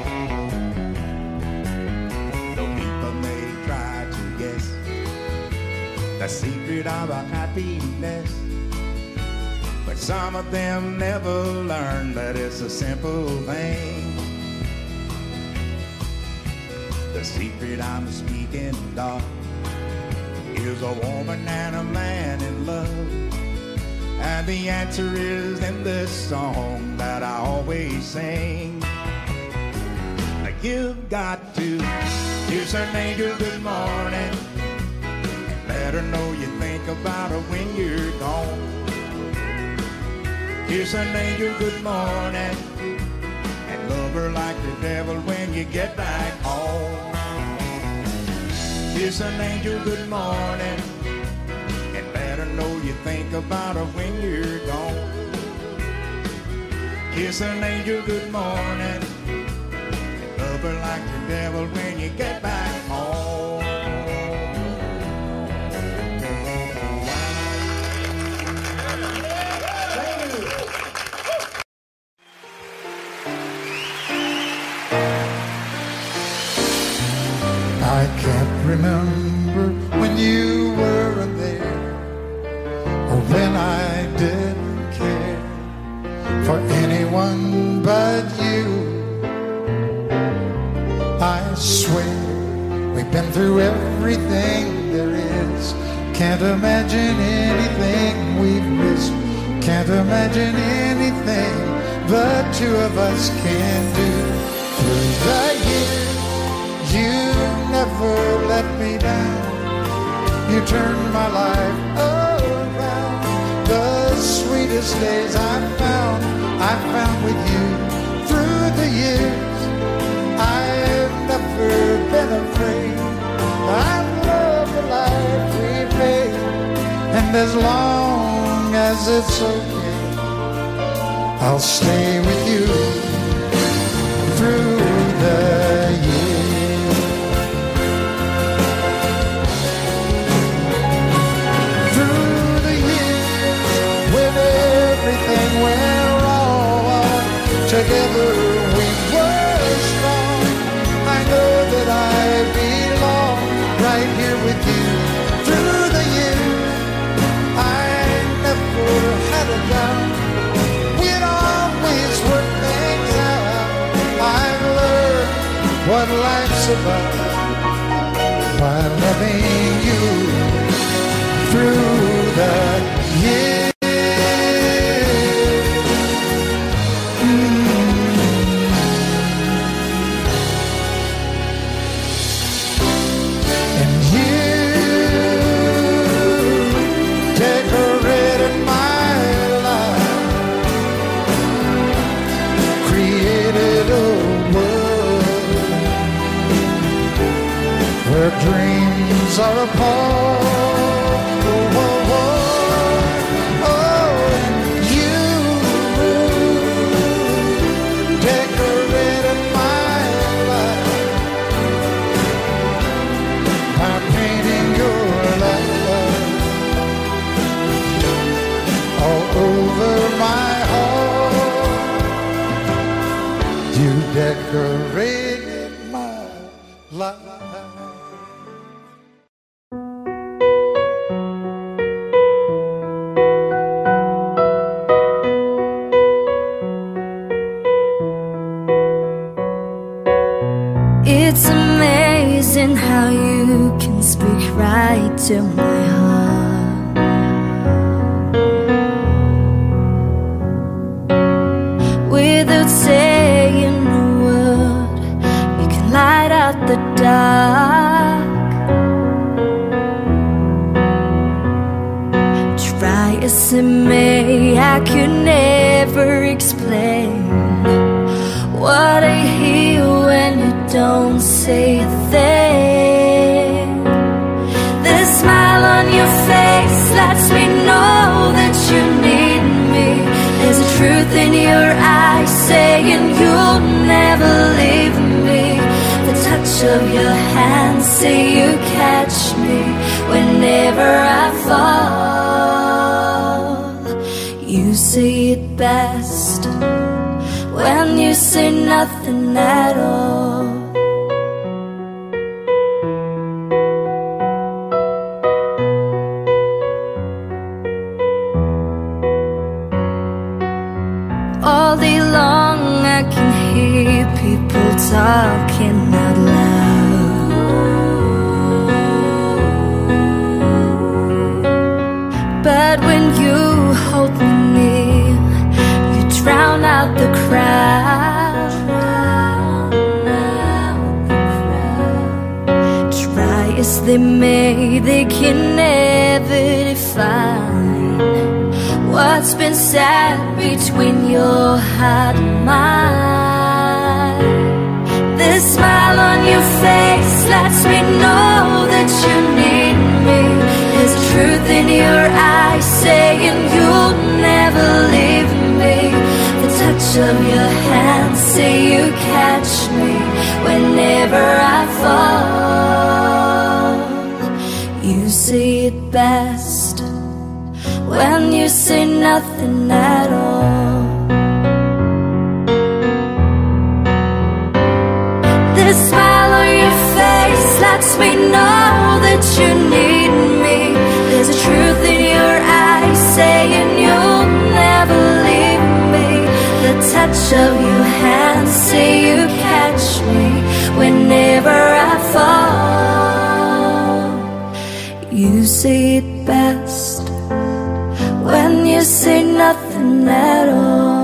Though people may try to guess the secret of our happiness, but but some of them never learn that it's a simple thing. The secret I'm speaking of is a woman and a man in love. And the answer is in this song that I always sing. You've got to kiss an angel good morning, let her know you think about her when you're gone. Kiss an angel good morning and love her like the devil when you get back home. Kiss an angel good morning and let her know you think about her when you're gone. Kiss an angel good morning, love her like the devil when you get back home. I can't remember when you weren't there, or when I didn't care for anyone but you. I swear we've been through everything there is. Can't imagine anything we've missed. Can't imagine anything the two of us can do. Through the years, you never let me down. You turned my life around. The sweetest days I found with you. Through the years, I've never been afraid. I love the life we made, and as long as it's okay, I'll stay with you through the years. Through the years, when everything went wrong, together we were strong. I know that I belong right here with you. Through the years, I never had a doubt. We'd always work things out. I've learned what life's about by loving you through the years. Dreams are apart. Oh, oh, oh. Oh, you decorated my life by painting your love all over my heart. You decorated my life. It's amazing how you can speak right to my heart. Without saying a word, you can light up the dark. Try as it may, I could never explain what I hear when you don't say a thing. The smile on your face lets me know that you need me. There's a truth in your eyes saying you'll never leave me. The touch of your hand say you catch me whenever I fall. You say it best when you say nothing at all. talking out loud. But when you hold me near, you drown out the crowd. Try as they may, they can never define what's been said between your heart and mine. The smile on your face lets me know that you need me. There's truth in your eyes saying you'll never leave me. The touch of your hand say you catch me whenever I fall. You say it best when you say nothing at all. The smile on your face lets me know that you need me. There's a truth in your eyes saying you'll never leave me. The touch of your hand say you catch me whenever I fall. You say it best when you say nothing at all.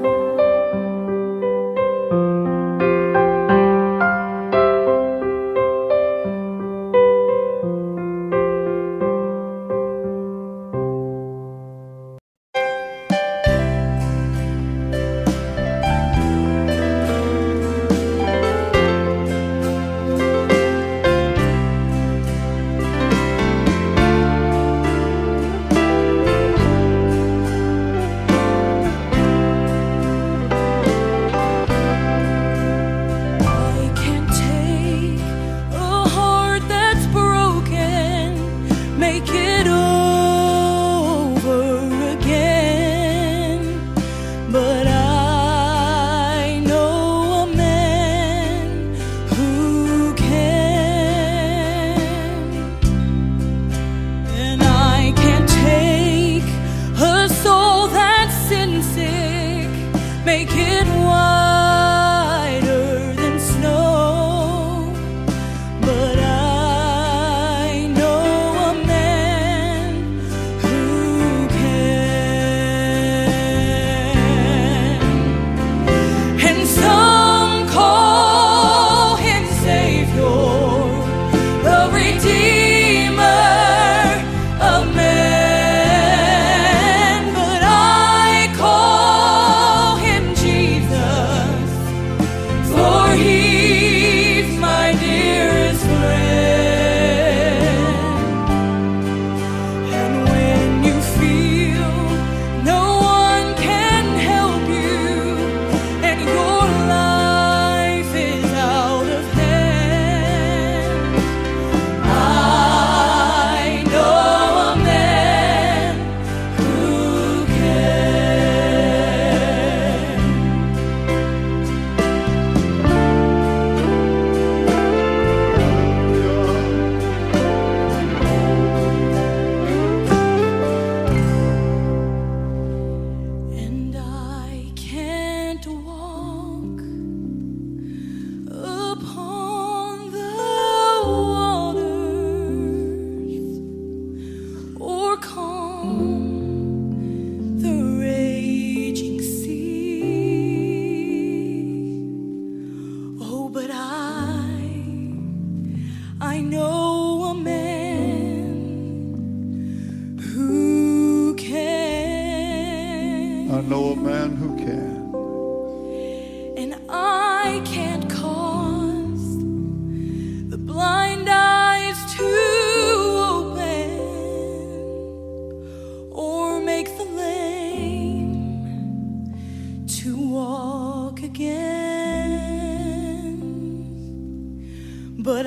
But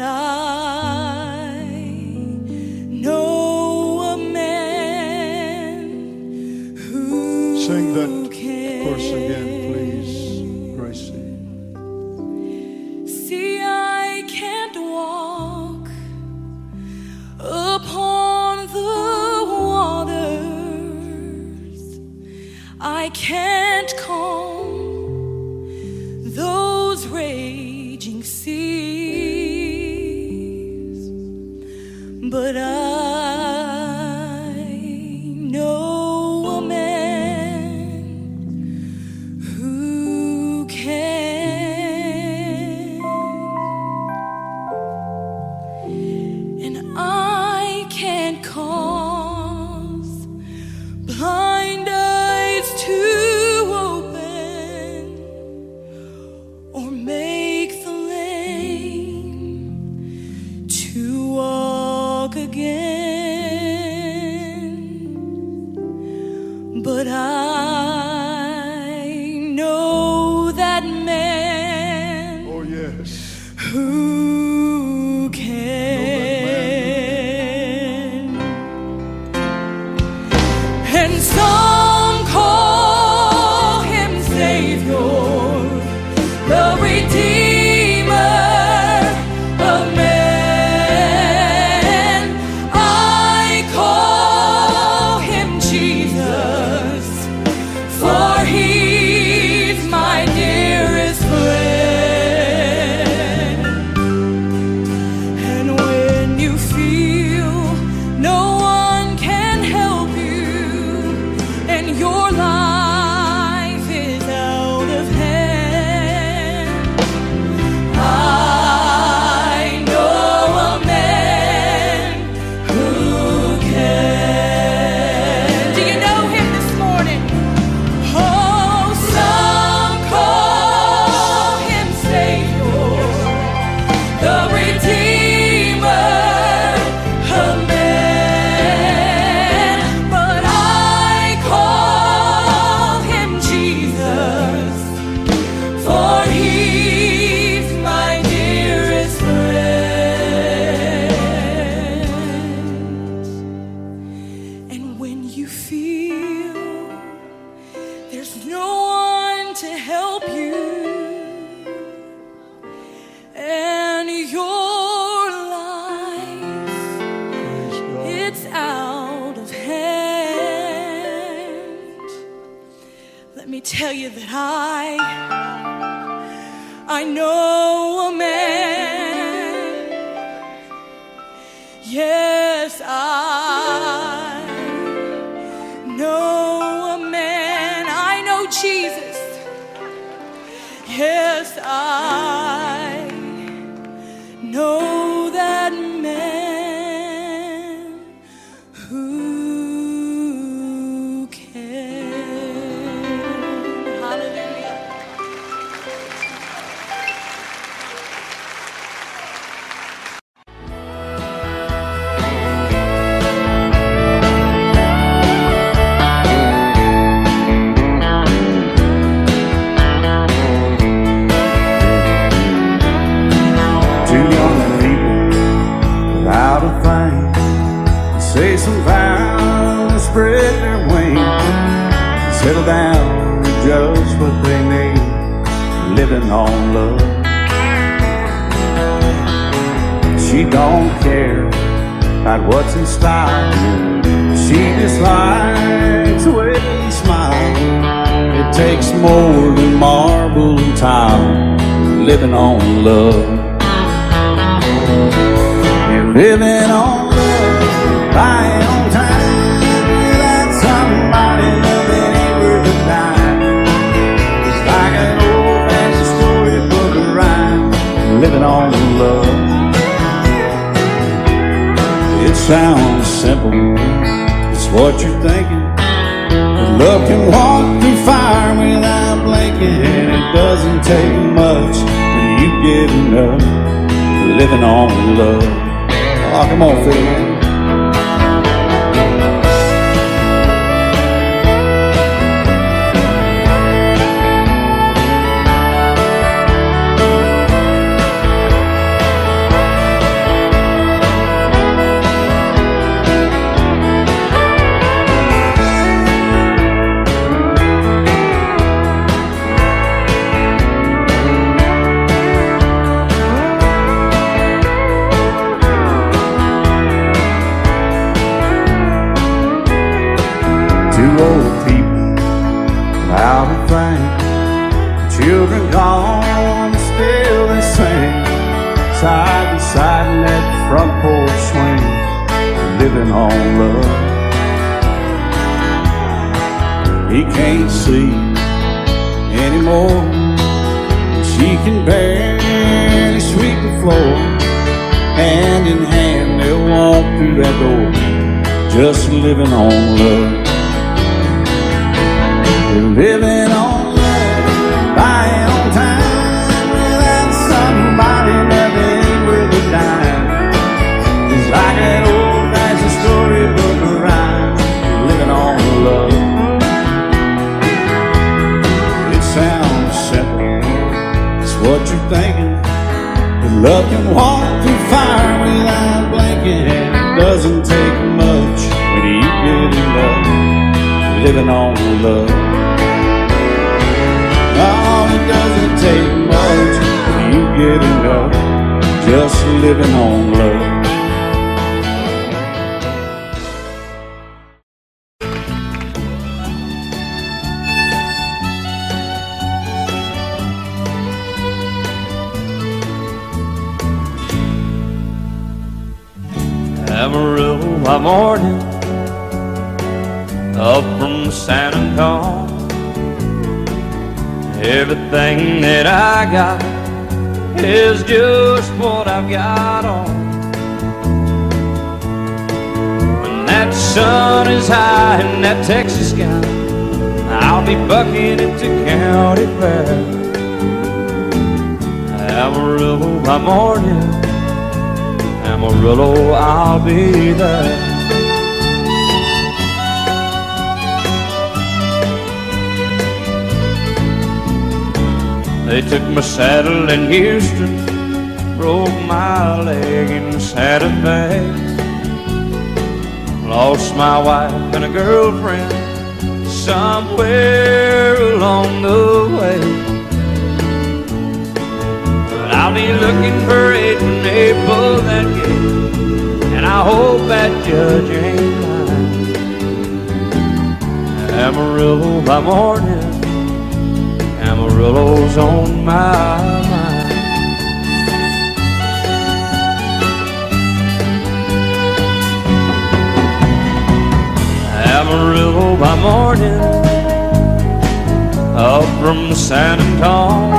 I know a man who Sing that chorus again, please, Gracie. See, I can't walk upon the waters. I can't calm those raging but I know a man who can, and I can't cause blind eyes to open or make the lame to walk again, but I know that man. Oh, yes. Who can. And some call him Savior, the Redeemer of man. I call him Jesus, for he's my dearest friend. And when you feel no one can help you and your life is out of hand, I know a man who can. Do you know him this morning? Oh, some call him Savior, the Redeemer of man, but I call him Jesus, for he's my dearest friend. And when you feel there's no one to help you and your life, it's out of hand, let me tell you that I know a man. Yes, I know a man. I know Jesus. Yes, I know that man who can. Hallelujah. Two young people without a thing, say some vows, spread their wings, settle down to just what they need, living on love. She don't care about what's in style, she just likes the way he smiles. It takes more than marble and tile, living on love. You're living on love, buying on time, without somebody loving ain't worth a dime. It's like an old-fashioned storybook of rhyme, living on love. It sounds simple, it's what you're thinking. But love can walk through fire without blinking, and it doesn't take much when you get enough, living on love. Oh, come on, Phil, man. Old people without a thing, children gone, still they sing side by side in that front porch swing, living on love. He can't sleep anymore. She can barely sweep the floor. Hand in hand they'll walk through that door, just living on love. They're living on love, buying on time without somebody that ain't worth a dime. It's like an old-fashioned storybook rhyme, living on love. It sounds simple, it's what you're thinking. But love can walk through fire without blinking, and it doesn't take much when you get in love, living on love. Oh, it doesn't take much when you get in love, just living on love. Amarillo by morning, up from San Antonio. Everything that I got is just what I've got on. When that sun is high in that Texas sky, I'll be bucking into County Fair. Amarillo by morning, Amarillo, I'll be there. They took my saddle in Houston, broke my leg in Santa Fe, lost my wife and a girlfriend somewhere along the way. But I'll be looking for it when they pull that gate, and I hope that judge ain't lying. Amarillo by morning, Amarillo's on my mind. Amarillo by morning, up from San Antonio.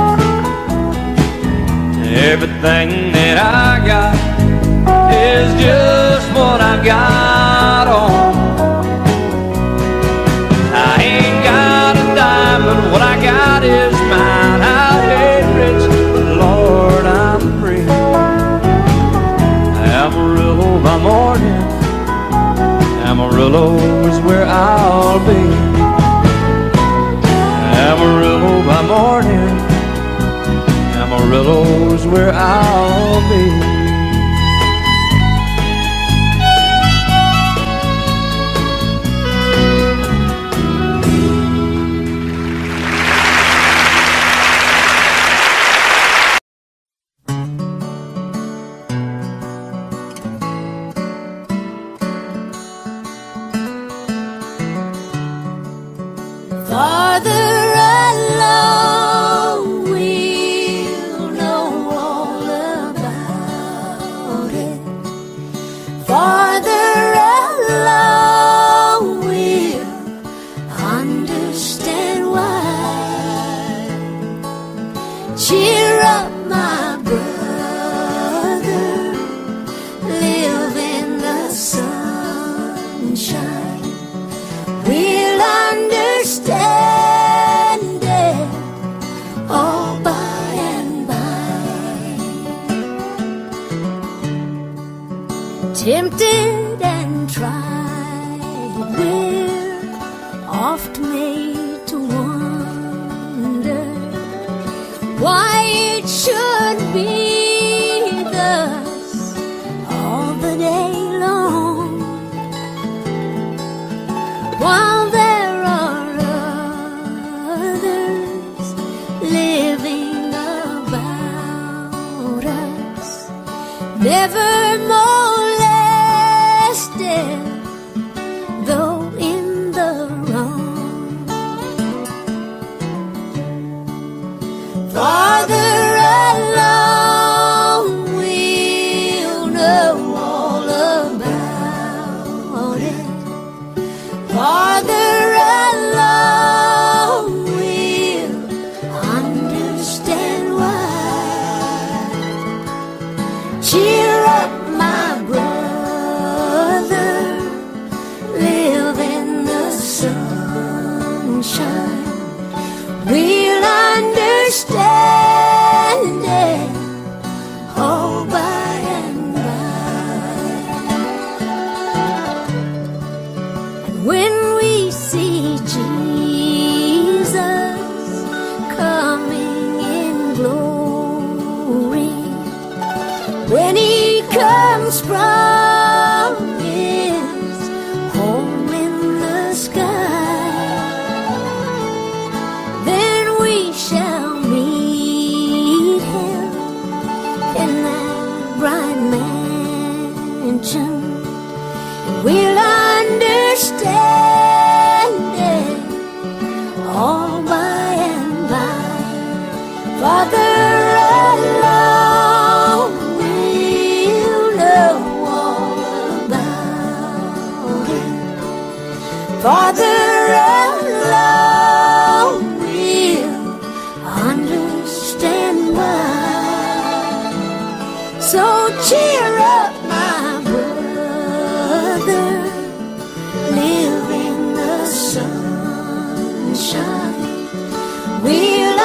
Everything that I got is just what I've got on. I ain't got a dime, but what I got is mine. I ain't rich, but Lord, I'm free. Amarillo by morning, Amarillo is where I'll be. Amarillo by morning, Amarillo is where I'll be. Farther along, we'll know all about it. Farther along, we'll understand why. Cheer up, my brother, live in the sunshine. We'll understand it all by and by. Tempted and tried, we're oft made to wonder why it should be thus all the day long, while there are others living about us, never molested, though in the wrong. Farther along, we'll know all about cheer up, my brother. Live in the sunshine. We'll understand it all by and by. And when we see Jesus coming in glory, when he comes from his home in the sky, then we shall meet him in that bright mansion. We'll understand it all by and by. Father alone will know all about it. Father alone will understand why. So cheer up, my brother. Live in the sunshine. We'll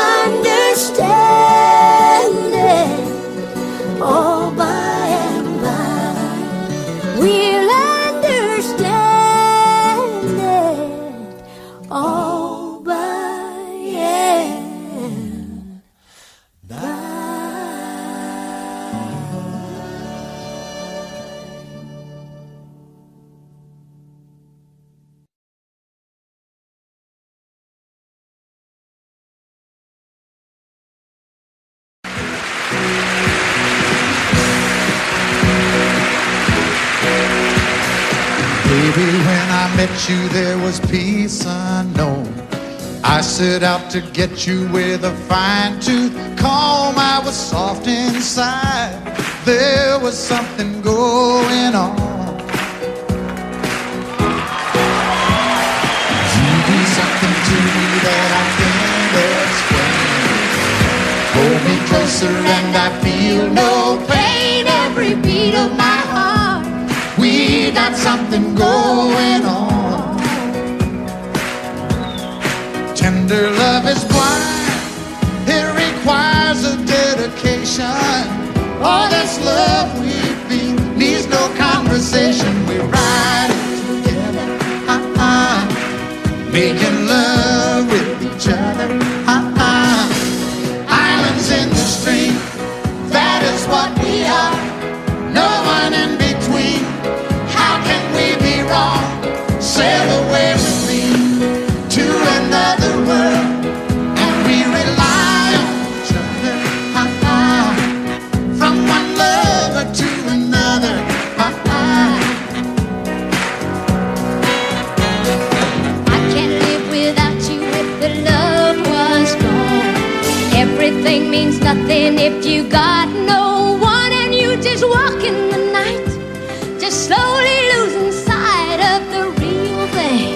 understand it all by and by. We'll understand it all by and by. Baby, when I met you, there was peace unknown. I set out to get you with a fine-tooth comb. I was soft inside. There was something going on. You do something to me that I can't explain. Hold me closer and I feel no pain. Every beat of my heart, we got something going on. Tender love is blind. It requires a dedication. All this love we feel needs no conversation. We're riding together, making love with each other, Islands in the stream, that is what we are. No one in between. How can we be wrong? Sail away with me to another world, and we rely on each other, from one lover to another. I can't live without you if the love was gone. Everything means nothing if you got no one, and you just walk in the night, just slowly losing sight of the real thing.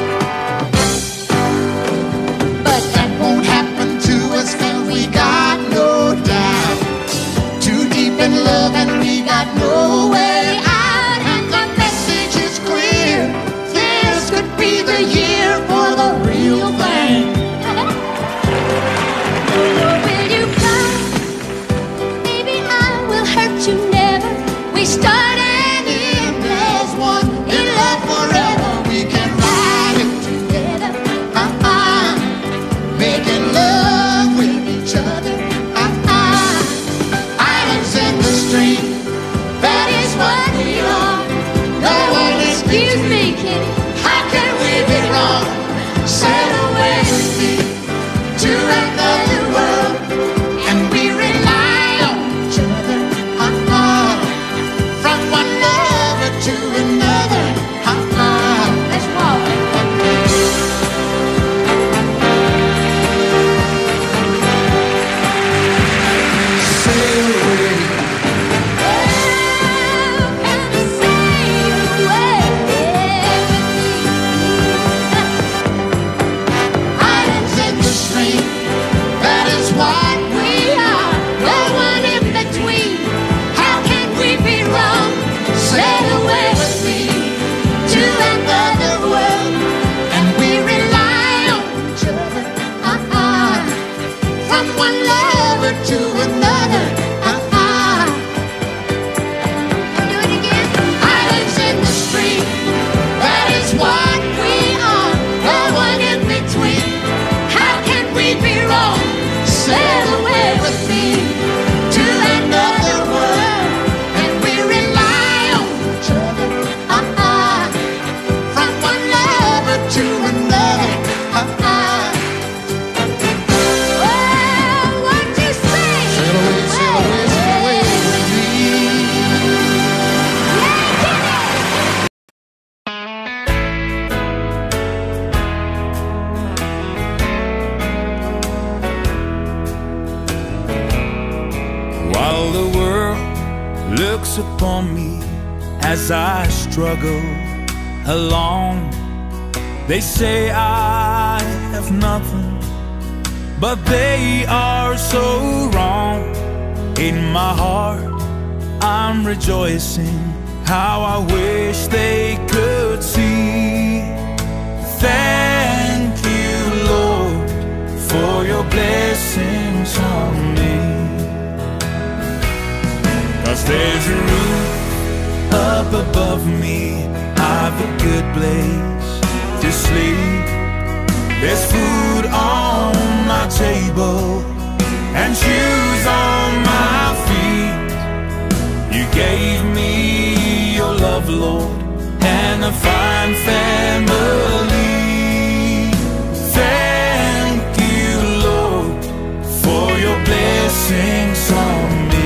But that won't happen to us, and we got no doubt. Too deep in love and we got no way out. And the message is clear. This could be the year for the real thing. Will you come? Maybe I will hurt you never. We start and end as one. In love forever, we can ride it together, making love with each other, islands in the stream, that is what we are. No one Excuse me, Kitty. How can we be wrong? Sail away with me to another world, and we rely on each other, looks upon me as I struggle along. They say I have nothing, but they are so wrong. In my heart I'm rejoicing, how I wish they could see. Thank you, Lord, for your blessings on me. 'Cause there's a roof up above me, I've a good place to sleep. There's food on my table and shoes on my feet. You gave me your love, Lord, and a fine family. Thank you, Lord, for your blessings on me.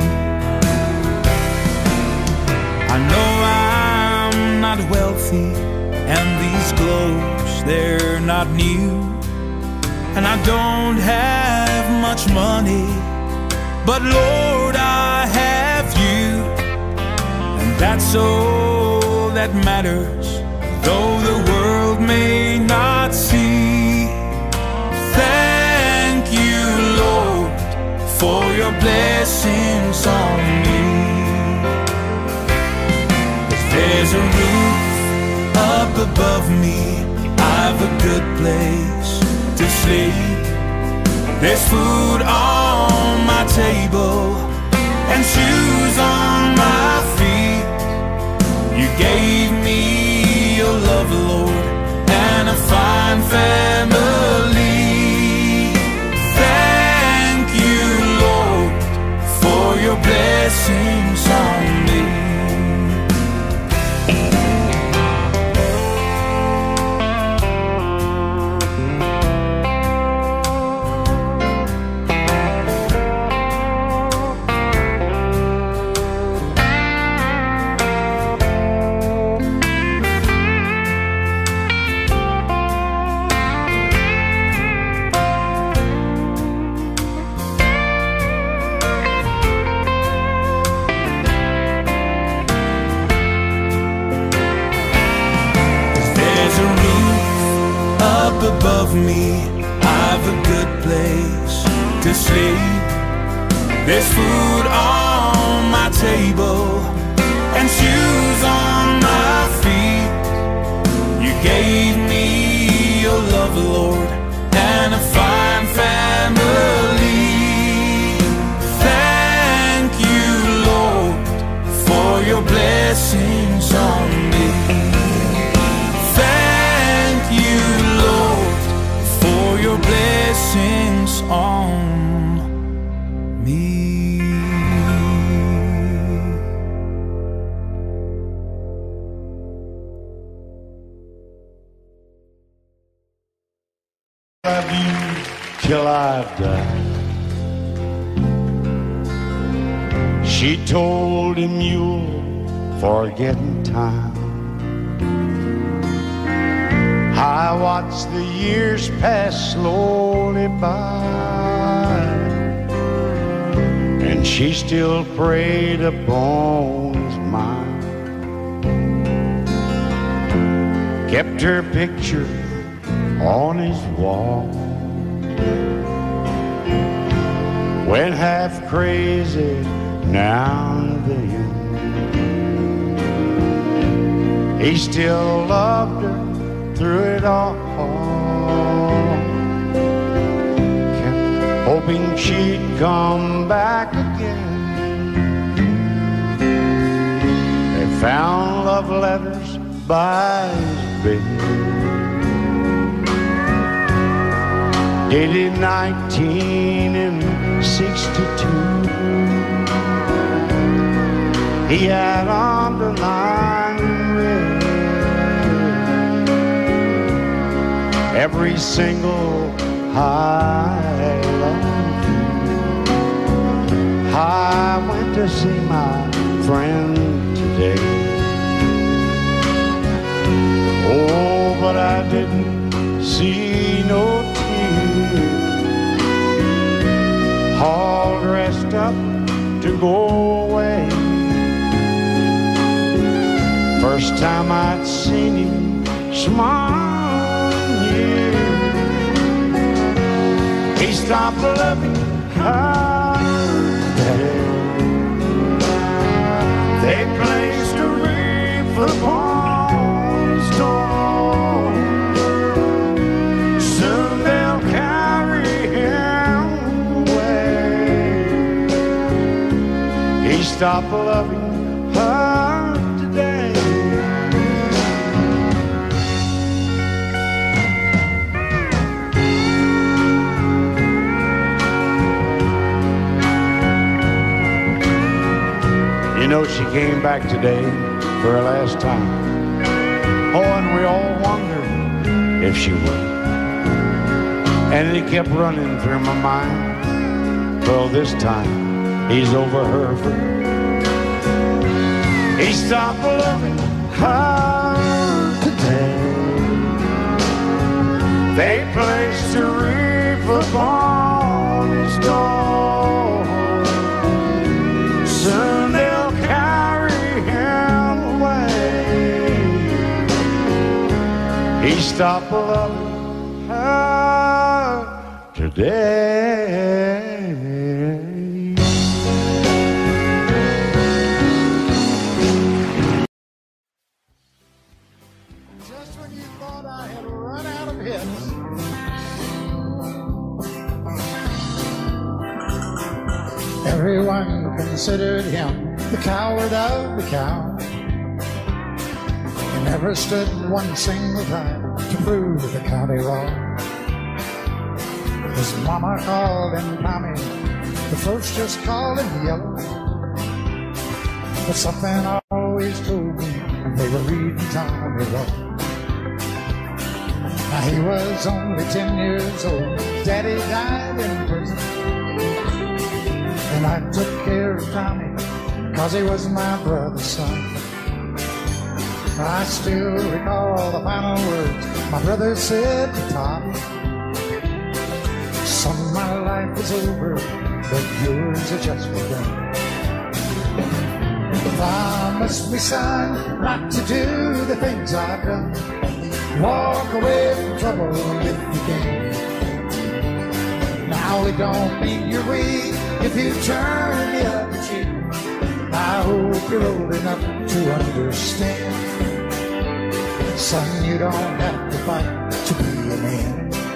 I know I'm not wealthy, and these clothes, they're not new, and I don't have much money, but Lord, I have you, and that's all that matters, though the world may not see. Thank you, Lord, for your blessings on me. There's a roof up above me, I've a good place to sleep. There's food on my table and shoes on my feet. You gave me your love, Lord, and a fine family. Thank you, Lord, for your blessings on me. Above me, I've a good place to sleep. There's food on my table and shoes on my feet. You gave me your love, Lord, and a fine family. Thank you, Lord, for your blessings on me. Thank you, Lord, for your blessings on me. Love you till I die. She told him you'll forget in time. I watched the years pass slowly by, and she still preyed upon his mind. Kept her picture on his wall, went half crazy now and then. He still loved her through it all, kept hoping she'd come back again. They found love letters by his bed, dated 1962. He had underlined red every single I love you. I went to see my friend today. Oh, but I didn't see no tears. All dressed up to go away. First time I'd seen him smile, yeah. He stopped loving her. They placed a wreath upon his door. Soon they'll carry him away. He stopped loving her today. You know, she came back today for her last time. Oh, and we all wondered if she would. And it kept running through my mind. Well, this time he's over her for good. He stopped loving her today. They placed a wreath upon his door. Soon they'll carry him away. He stopped loving her today. Just when you thought I had run out of hits, everyone considered him the coward of the cow. He never stood one single time to prove the county wrong. His mama called him Tommy, the folks just called him Yellow. But something always told me they were reading Tommy wrong. Now he was only 10 years old, Daddy died in prison. And I took care of Tommy, 'cause he was my brother's son. I still recall the final words my brother said to Tommy. Son, my life is over, but yours has just begun. Promise me, son, not to do the things I've done. Walk away from trouble if you can. Now it don't mean you're weak if you turn the other cheek. I hope you're old enough to understand. Son, you don't have to fight to be a man.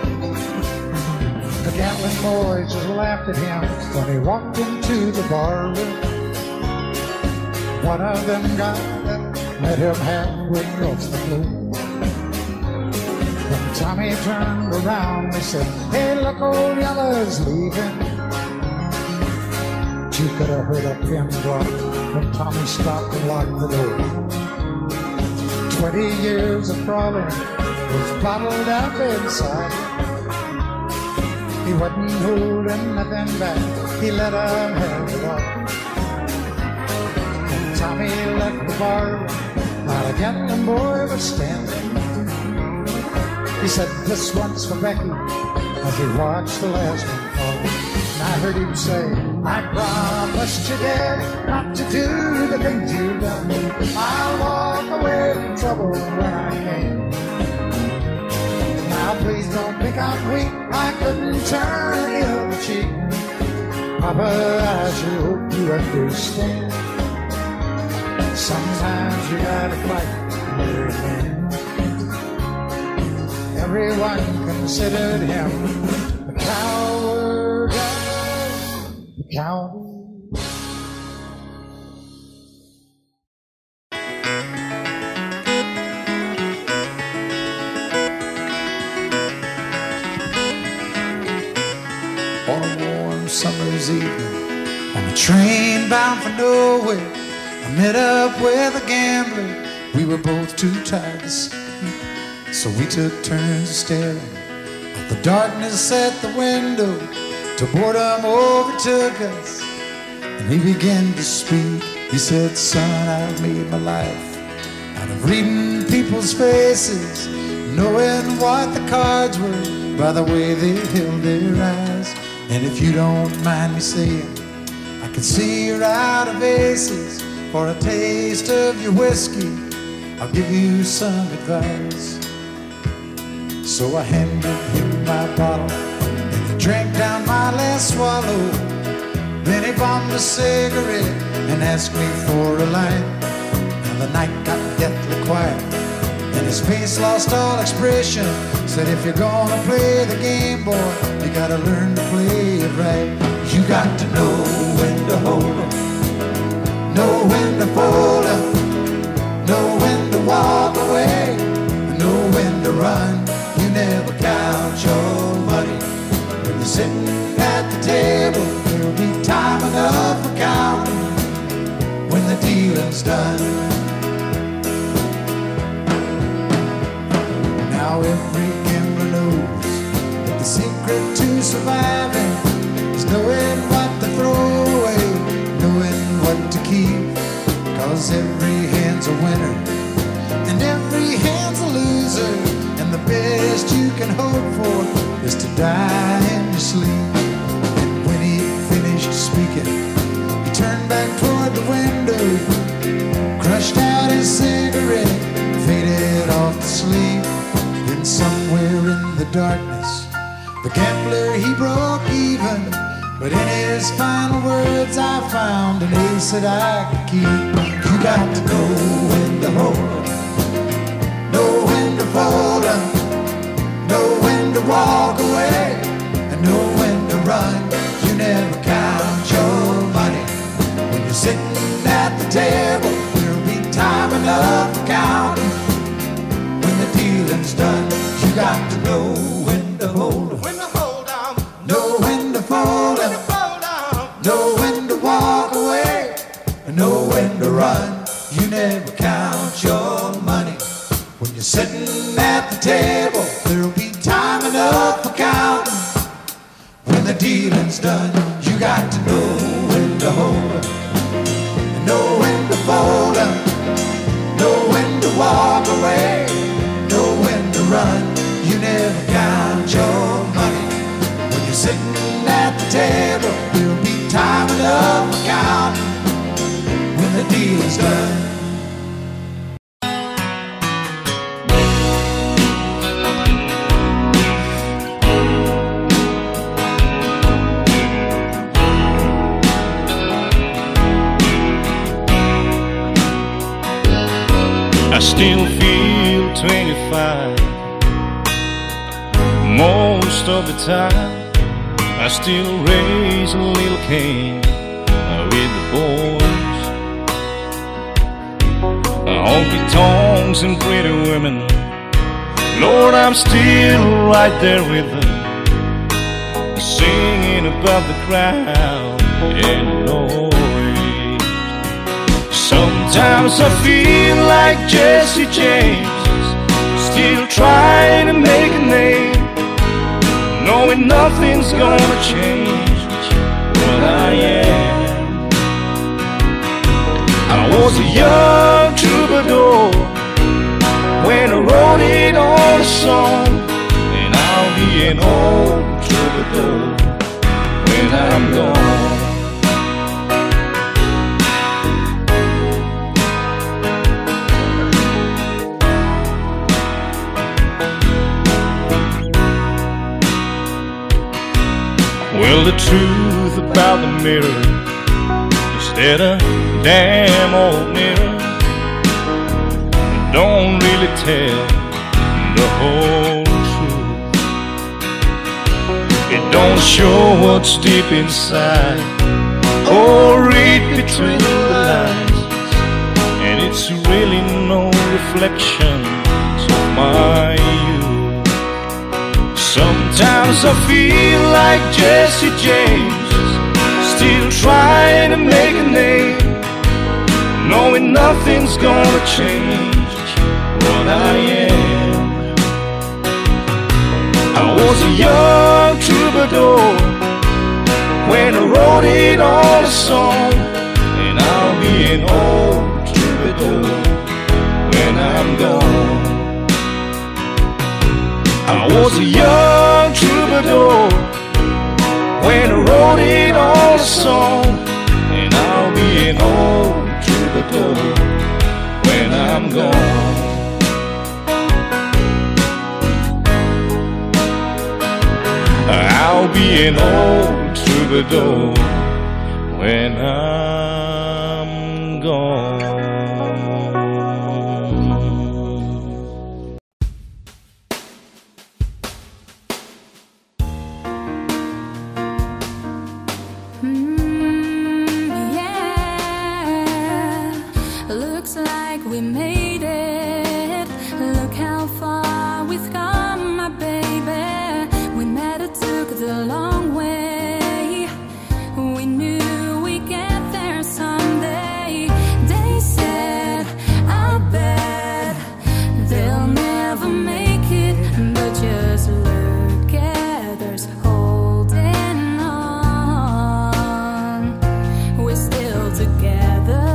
The gambling boys just laughed at him when he walked into the bar room. One of them got up, met him halfway across the floor. When Tommy turned around, they said, "Hey, look, old Yella's leaving." You could have heard a pin drop when Tommy stopped and locked the door. 20 years of crawling was bottled up inside. He wasn't holding nothing back, he let him have it all. When Tommy left the bar, not a gambling boy was standing. He said, "This one's for Becky," as he watched the last one fall. And I heard him say, "I promised you, Dad, not to do the things you've done. I'll walk away from trouble when I can. Now please don't think I'm weak, I couldn't turn the other cheek. Papa, I sure hope you understand. Sometimes you gotta fight another man." Everyone considered him the coward of the county. On a warm summer's evening, on a train bound for nowhere, I met up with a gambler. We were both too tired to sleep, so we took turns staring at the darkness at the window till boredom overtook us, and he began to speak. He said, "Son, I've made my life out of reading people's faces, knowing what the cards were by the way they held their eyes. And if you don't mind me saying, I can see you're out of aces. For a taste of your whiskey, I'll give you some advice. So I handed him my bottle, and he drank down my last swallow. Then he bombed a cigarette and asked me for a light. Now the night got deathly quiet, and his face lost all expression. Said, if you're gonna play the game, boy, you gotta learn to play it right. You got to know when to hold 'em, know when to fold 'em, know when to walk away, know when to run. You never count your money when you're sitting at the table. There'll be time enough for counting when the dealing's done. Now every gambler knows that the secret to surviving is knowing what to throw away, knowing what to keep. 'Cause every hand's a winner and every hand's a loser, and the best you can hope for is to die in your sleep. And when he finished speaking, he turned back toward the window, crushed out his cigarette, faded off to sleep. Then somewhere in the darkness, the gambler, he broke even. But in his final words, I found an ace that I could keep. You got to know when to hold 'em, know when to fold 'em, know when to walk away, and know when to run. You never count your money when you're sitting at the table. There'll be time enough for counting when the dealing's done. You got to know when to hold 'em, when to hold 'em, know when to fold 'em, know when to walk away, and know when to run. You never count your money when you're sitting at the table. There'll be time enough for counting when the dealing's done. You got to know when to hold 'em, know when to fold 'em, know when to walk away, know when to run. You never count your money when you're sitting at the table. There'll be time enough for counting when the dealing's done. I still feel 25 most of the time. I still raise a little Cain with the boys. Honky tonks and pretty women, Lord, I'm still right there with them, singing above the crowd and the noise. Sometimes I feel like Jesse James, still trying to make a name, knowing nothing's gonna change what I am. I was a young troubadour when I wrote it on a song, and I'll be an old troubadour when I'm gone. Well, the truth about the mirror is that a damn old mirror don't really tell the whole truth. It don't show what's deep inside or read between the lines, and it's really no reflection of my youth. Sometimes I feel like Jesse James, still trying to make a name, knowing nothing's gonna change what I am. I was a young troubadour when I wrote it on a song, and I'll be an old troubadour when I'm gone. I was a young troubadour when I wrote it on a song, and I'll be an old troubadour when I'm gone. saying oh to the door when I'm gone. Looks like we made it. Look how far we've come, my baby. We met, it took the long way. We knew we'd get there someday. They said, I bet they'll never make it, but just look at us holding on. We're still together.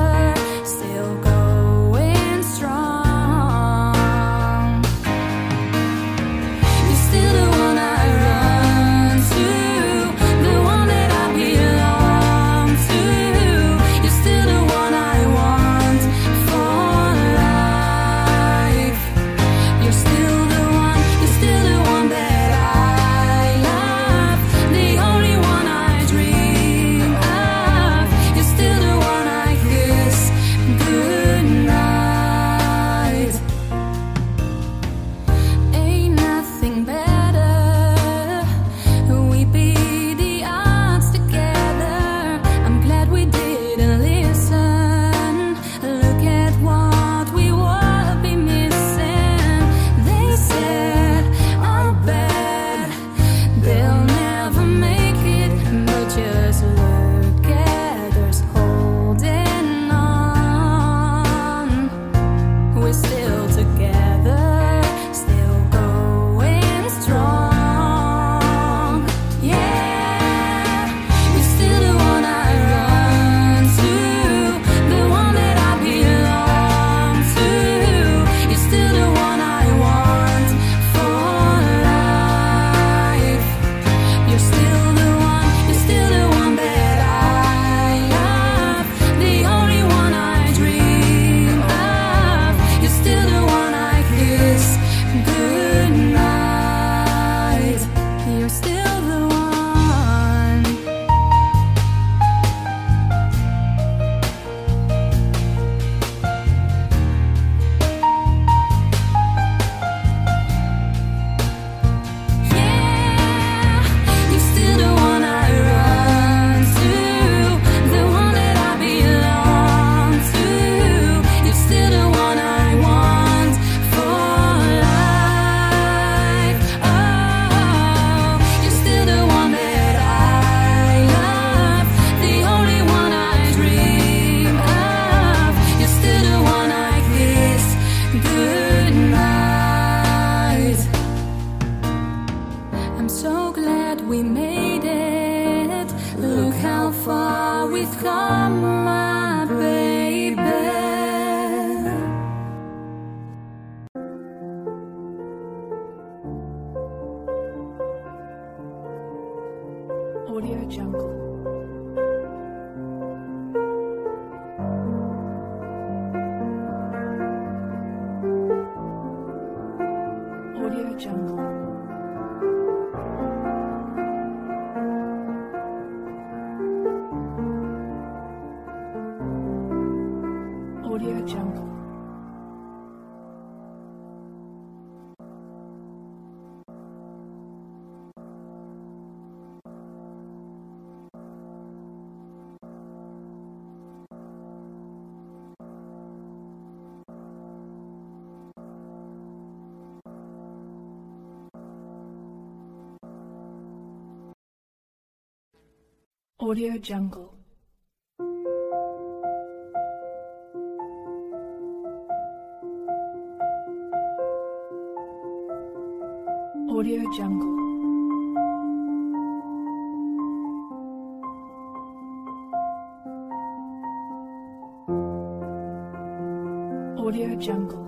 Audio Jungle. Audio Jungle. Audio Jungle. Audio Jungle. Audio Jungle. Audio Jungle.